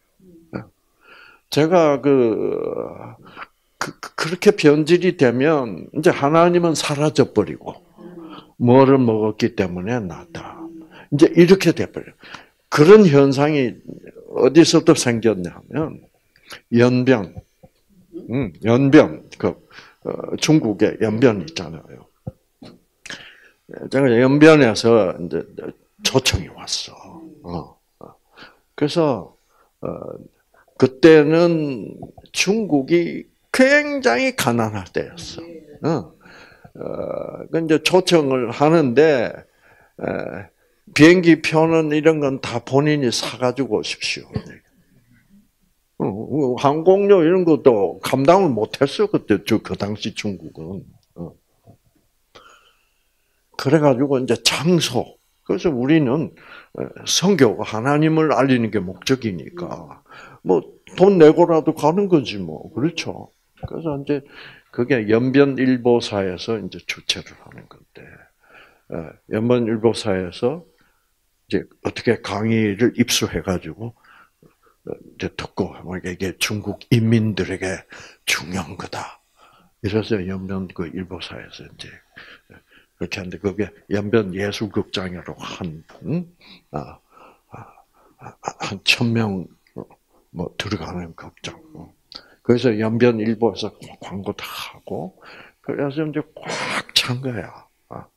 제가 그, 그 그렇게 변질이 되면 이제 하나님은 사라져 버리고 뭐를 먹었기 때문에 낫다. 이제 이렇게 돼 버려. 그런 현상이 어디서부터 생겼냐면 연변, 음, 연변 그 어, 중국에 연변 있잖아요. 제가 연변에서 이제 초청이 왔어. 어. 그래서 어, 그때는 중국이 굉장히 가난할 때였어. 어. 어, 이제 초청을 하는데 에, 비행기 표는 이런 건 다 본인이 사가지고 오십시오. 어, 항공료 이런 것도 감당을 못했어 그때 저 그 당시 중국은. 어. 그래가지고 이제 장소. 그래서 우리는 선교가 하나님을 알리는 게 목적이니까 뭐 돈 내고라도 가는 거지 뭐 그렇죠. 그래서 이제 그게 연변일보사에서 이제 주최를 하는 건데 연변일보사에서 이제 어떻게 강의를 입수해가지고 이제 듣고 이게 중국 인민들에게 중요한 거다. 이래서 연변 그 일보사에서 이제 그렇게 하는데 그게 연변 예술극장이라고 한 아, 한 천 명 뭐 들어가는 극장. 그래서 연변 일보에서 광고 다 하고 그래서 이제 꽉 찬 거야.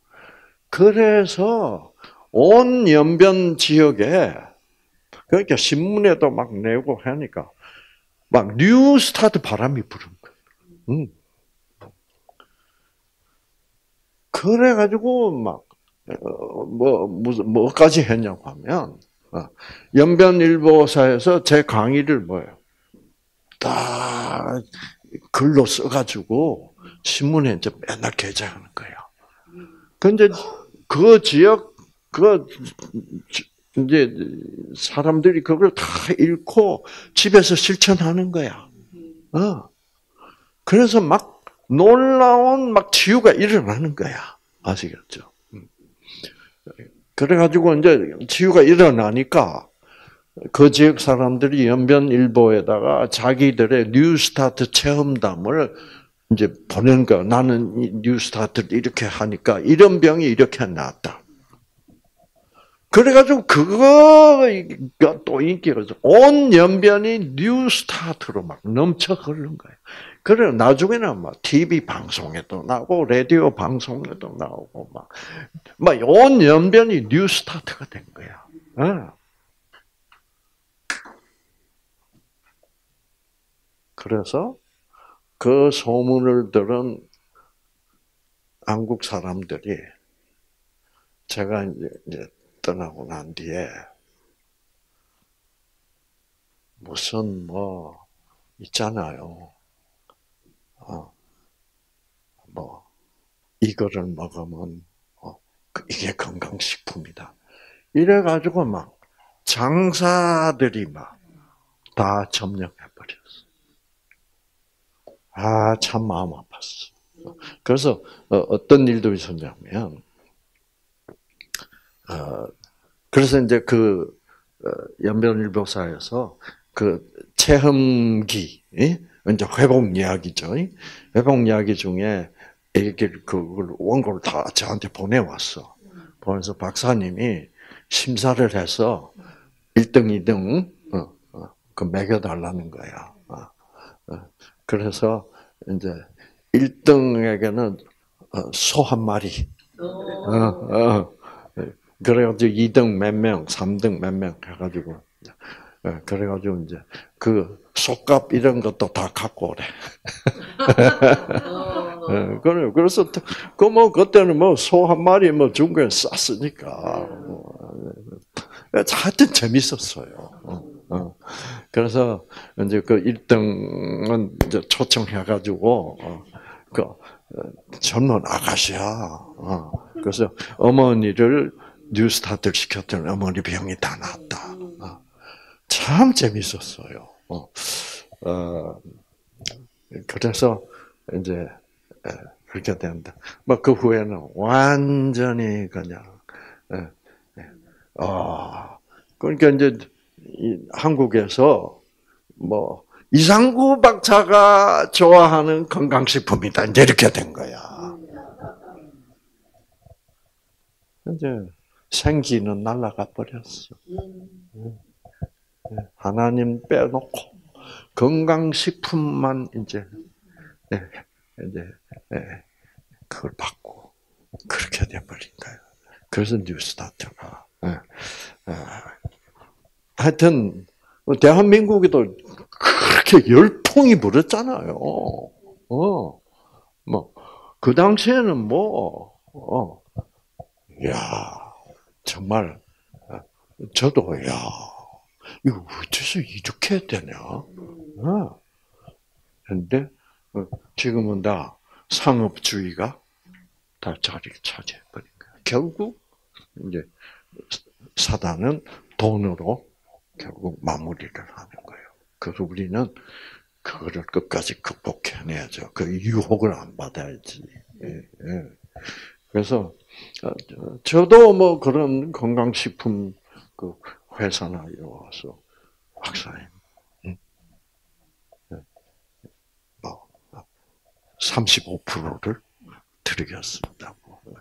그래서 온 연변 지역에 그러니까 신문에도 막 내고 하니까 막 뉴스타트 바람이 부른 거야. 응. 그래가지고 막 뭐 무슨 뭐까지 했냐고 하면 연변일보사에서 제 강의를 뭐예요? 다 글로 써가지고 신문에 이제 맨날 게재하는 거예요. 근데 그 지역 그 이제 사람들이 그걸 다 읽고 집에서 실천하는 거야. 어. 그래서 막 놀라운 막 치유가 일어나는 거야. 아시겠죠? 그래가지고 이제 치유가 일어나니까 그 지역 사람들이 연변일보에다가 자기들의 뉴스타트 체험담을 이제 보낸 거야. 나는 뉴스타트를 이렇게 하니까 이런 병이 이렇게 나왔다. 그래가지고 그거가 또 인기가 온 연변이 뉴스타트로 막 넘쳐 흐른 거예요. 그래 나중에는 막 티비 방송에도 나오고 라디오 방송에도 나오고 막 막 온 연변이 뉴스타트가 된 거야. 어. 그래서 그 소문을 들은 한국 사람들이 제가 이제 떠나고 난 뒤에 무슨 뭐 있잖아요. 어, 뭐 이거를 먹으면 어, 이게 건강식품이다. 이래가지고 막 장사들이 막 다 점령해 버렸어. 아, 참 마음 아팠어. 그래서 어떤 일도 있었냐면, 어, 그래서 이제 그 연변일보사에서 그 체험기, 이제 회복 이야기죠. 회복 이야기 중에 얘기를 그걸 원고를 다 저한테 보내왔어. 보내서 박사님이 심사를 해서 일 등, 이 등 그 매겨달라는 거야. 그래서 이제 일 등에게는 소 한 마리. 어, 어. 그래가지고 이 등 몇 명, 삼 등 몇 명 해가지고, 그래가지고 이제 그 속값 이런 것도 다 갖고 오래. 그래, 그래서 그 뭐 그때는 뭐 소 한 마리 뭐 중국에 쌌으니까, 하여튼 재밌었어요. 그래서 이제 그 일 등은 이제 초청해가지고 그 젊은 아가씨야. 그래서 어머니를 뉴스타트를 시켰더니 어머니 병이 다 낫다. 참 재밌었어요. 어, 그래서 이제 그렇게 된다. 뭐 그 후에는 완전히 그냥 아 그러니까 이제 한국에서 뭐 이상구 박사가 좋아하는 건강식품이다. 이제 이렇게 된 거야. 이제 생기는 날아가 버렸어. 하나님 빼놓고 건강식품만 이제 이제 그걸 받고 그렇게 돼 버린 거예요. 그래서 뉴스타트가 하여튼 대한민국에도 그렇게 열풍이 불었잖아요. 어, 뭐 그 당시에는 뭐, 어, 야 정말 저도 야 이거 어째서 이렇게 되냐? 어. 근데 지금은 다 상업주의가 다 자리를 차지해버린 거야. 결국 이제 사단은 돈으로 결국 마무리를 하는 거예요. 그래서 우리는 그거를 끝까지 극복해내야죠. 그 유혹을 안 받아야지. 예, 예. 그래서 어, 저도 뭐 그런 건강식품 그 회사나 이런 와서 박사님, 뭐 삼십오 퍼센트를 드리겠습니다.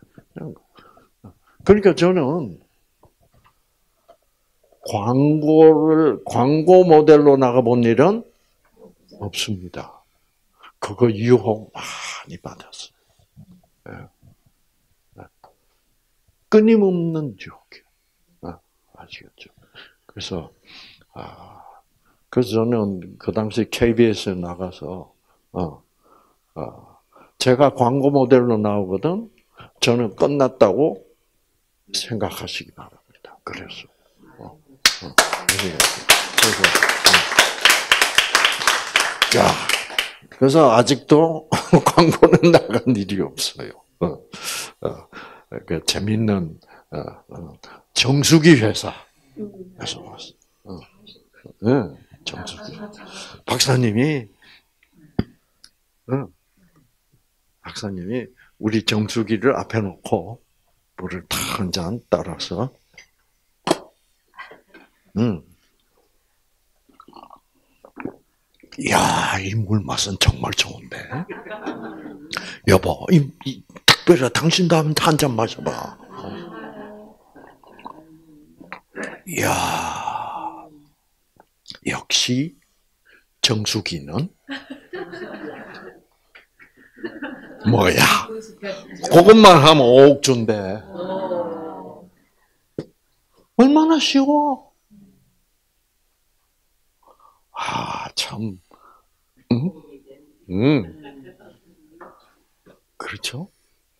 그러니까 저는 광고를 광고 모델로 나가본 일은 없습니다. 그거 유혹 많이 받았어요. 끊임없는 유혹이요. 아시겠죠? 그래서 아, 그래서 저는 그 당시 케이비에스에 나가서 어, 어, 제가 광고 모델로 나오거든. 저는 끝났다고 생각하시기 바랍니다. 그래서 어, 어, 그래서 어. 야, 그래서 아직도 광고는 나간 일이 없어요. 어, 어, 그 재밌는 어, 어, 정수기 회사에서 왔어. 어, 네, 정수기 박사님이 어, 박사님이 우리 정수기를 앞에 놓고 물을 탁 한 잔 따라서, 음, 이야, 이 물 맛은 정말 좋은데, 여보, 이, 이 특별히 당신도 한 잔 마셔봐. 이야, 역시 정수기는 뭐야? 그것만 하면 오억 준대. 얼마나 쉬워? 아, 참. 응? 응. 그렇죠?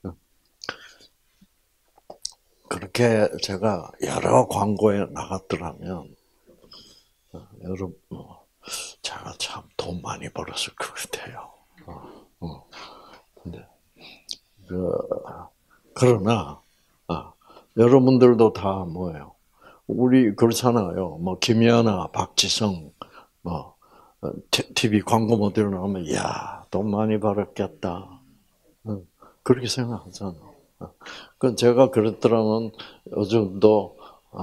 그렇게 제가 여러 광고에 나갔더라면, 여러분, 제가 참 돈 많이 벌었을 것 같아요. 어, 근데, 그, 그러나, 아, 여러분들도 다 뭐예요? 우리 그렇잖아요. 뭐 김연아, 박지성, 뭐 티비 광고 모델 나오면 야, 돈 많이 벌었겠다. 그렇게 생각하잖아. 그 제가 그랬더라면 요즘도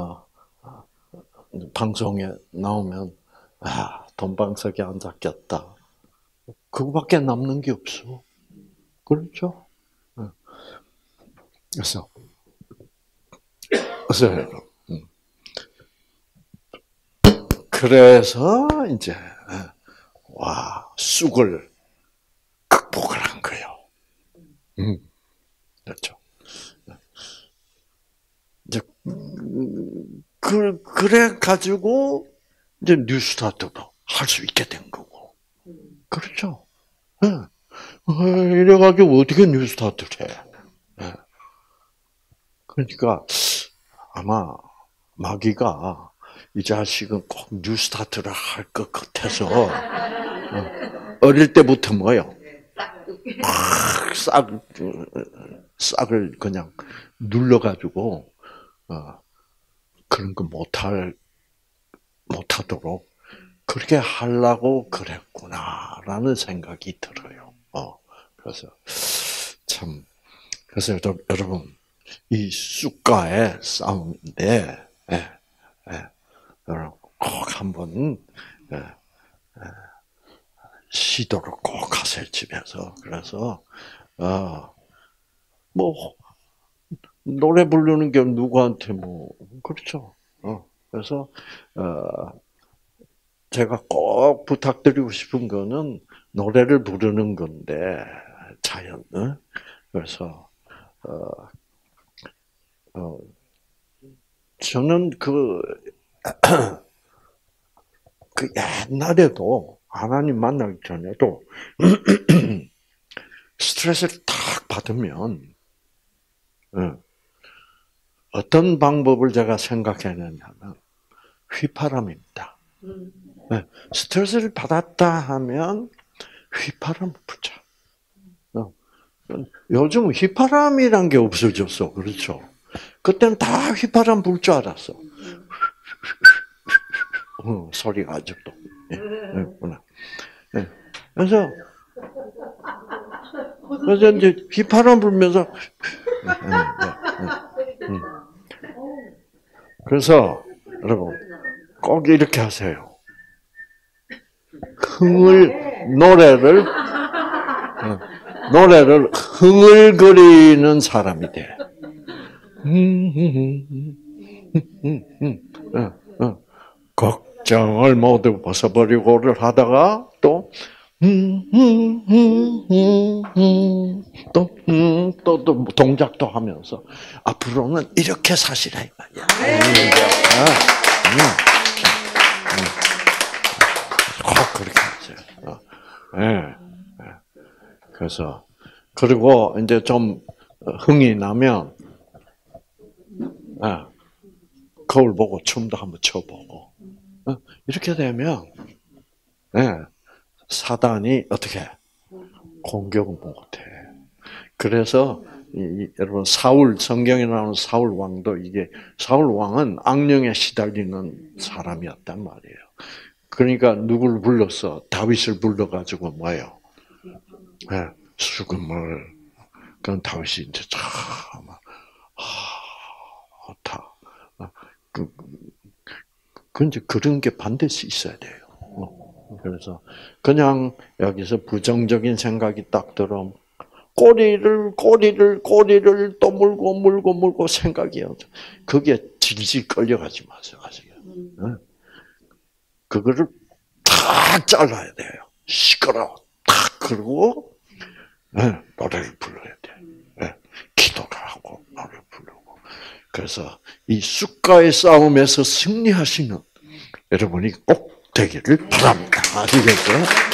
방송에 나오면 아, 돈방석에 앉았겠다. 그거밖에 남는 게 없어. 그렇죠? 그래서 그래서 그래서 이제 와 쑥을 극복을 한 거예요. 음, 그렇죠. 이제 그 그래 가지고 이제 뉴스타트도 할 수 있게 된 거고, 그렇죠. 네. 이래 가지고 어떻게 뉴스타트를 해? 네. 그러니까 아마 마귀가 이 자식은 꼭 뉴스타트를 할 것 같아서 어릴 때부터 뭐요? 싹 싹을 그냥 눌러가지고 어, 그런 거 못할 못하도록 그렇게 하려고 그랬구나라는 생각이 들어요. 어, 그래서 참 그래서 여러분 이 쑥과의 싸움인데, 예, 예, 여러분 꼭 한번 예, 예, 시도를 꼭 하세요 집에서. 그래서 어, 뭐 노래 부르는 게 누구한테 뭐 그렇죠. 어, 그래서 어, 제가 꼭 부탁드리고 싶은 거는 노래를 부르는 건데 자연. 어? 그래서 어, 어, 저는 그, 그 옛날에도 하나님 만나기 전에도 스트레스를 탁 받으면 어떤 방법을 제가 생각해냈냐면 휘파람입니다. 네. 스트레스를 받았다 하면 휘파람 불자. 요즘 휘파람이란 게 없어졌어. 그렇죠? 그때는 다 휘파람 불 줄 알았어. 어, 소리가 아직도. 예, 예, 그래서, 그래서 이제 휘파람 불면서, 음. 그래서 여러분 꼭 이렇게 하세요. 흥을 노래를 노래를 흥을거리는 사람이 돼. 걱정을 모두 벗어버리고를 하다가 또 또, 음, 또, 또, 동작도 하면서, 앞으로는 이렇게 사시라, 이 말이야. 음, 음, 꼭 그렇게 하세요. 예. 그래서, 그리고 이제 좀 흥이 나면, 예, 거울 보고 춤도 한번 춰보고, 어, 이렇게 되면, 예, 사단이 어떻게 공격을 못해. 그래서 이, 여러분 사울 성경에 나오는 사울 왕도 이게 사울 왕은 악령에 시달리는 사람이었단 말이에요. 그러니까 누구를 불렀어? 다윗을 불러가지고 뭐예요? 네, 수금을. 그럼 다윗이 이제 참 아, 다. 그, 그 이제 그런 게 반드시 있어야 돼요. 그래서 그냥 여기서 부정적인 생각이 딱 들어. 꼬리를 꼬리를 꼬리를 또 물고 물고 물고 생각이요. 그게 질질 끌려가지 마세요. 아시겠어요? 그거를 탁 잘라야 돼요. 시끄러워. 탁 그러고 노래를 불러야 돼. 기도를 하고 노래를 부르고. 그래서 이 숫가의 싸움에서 승리하시는 여러분이 꼭 되기를 바랍니다. 아시겠어요?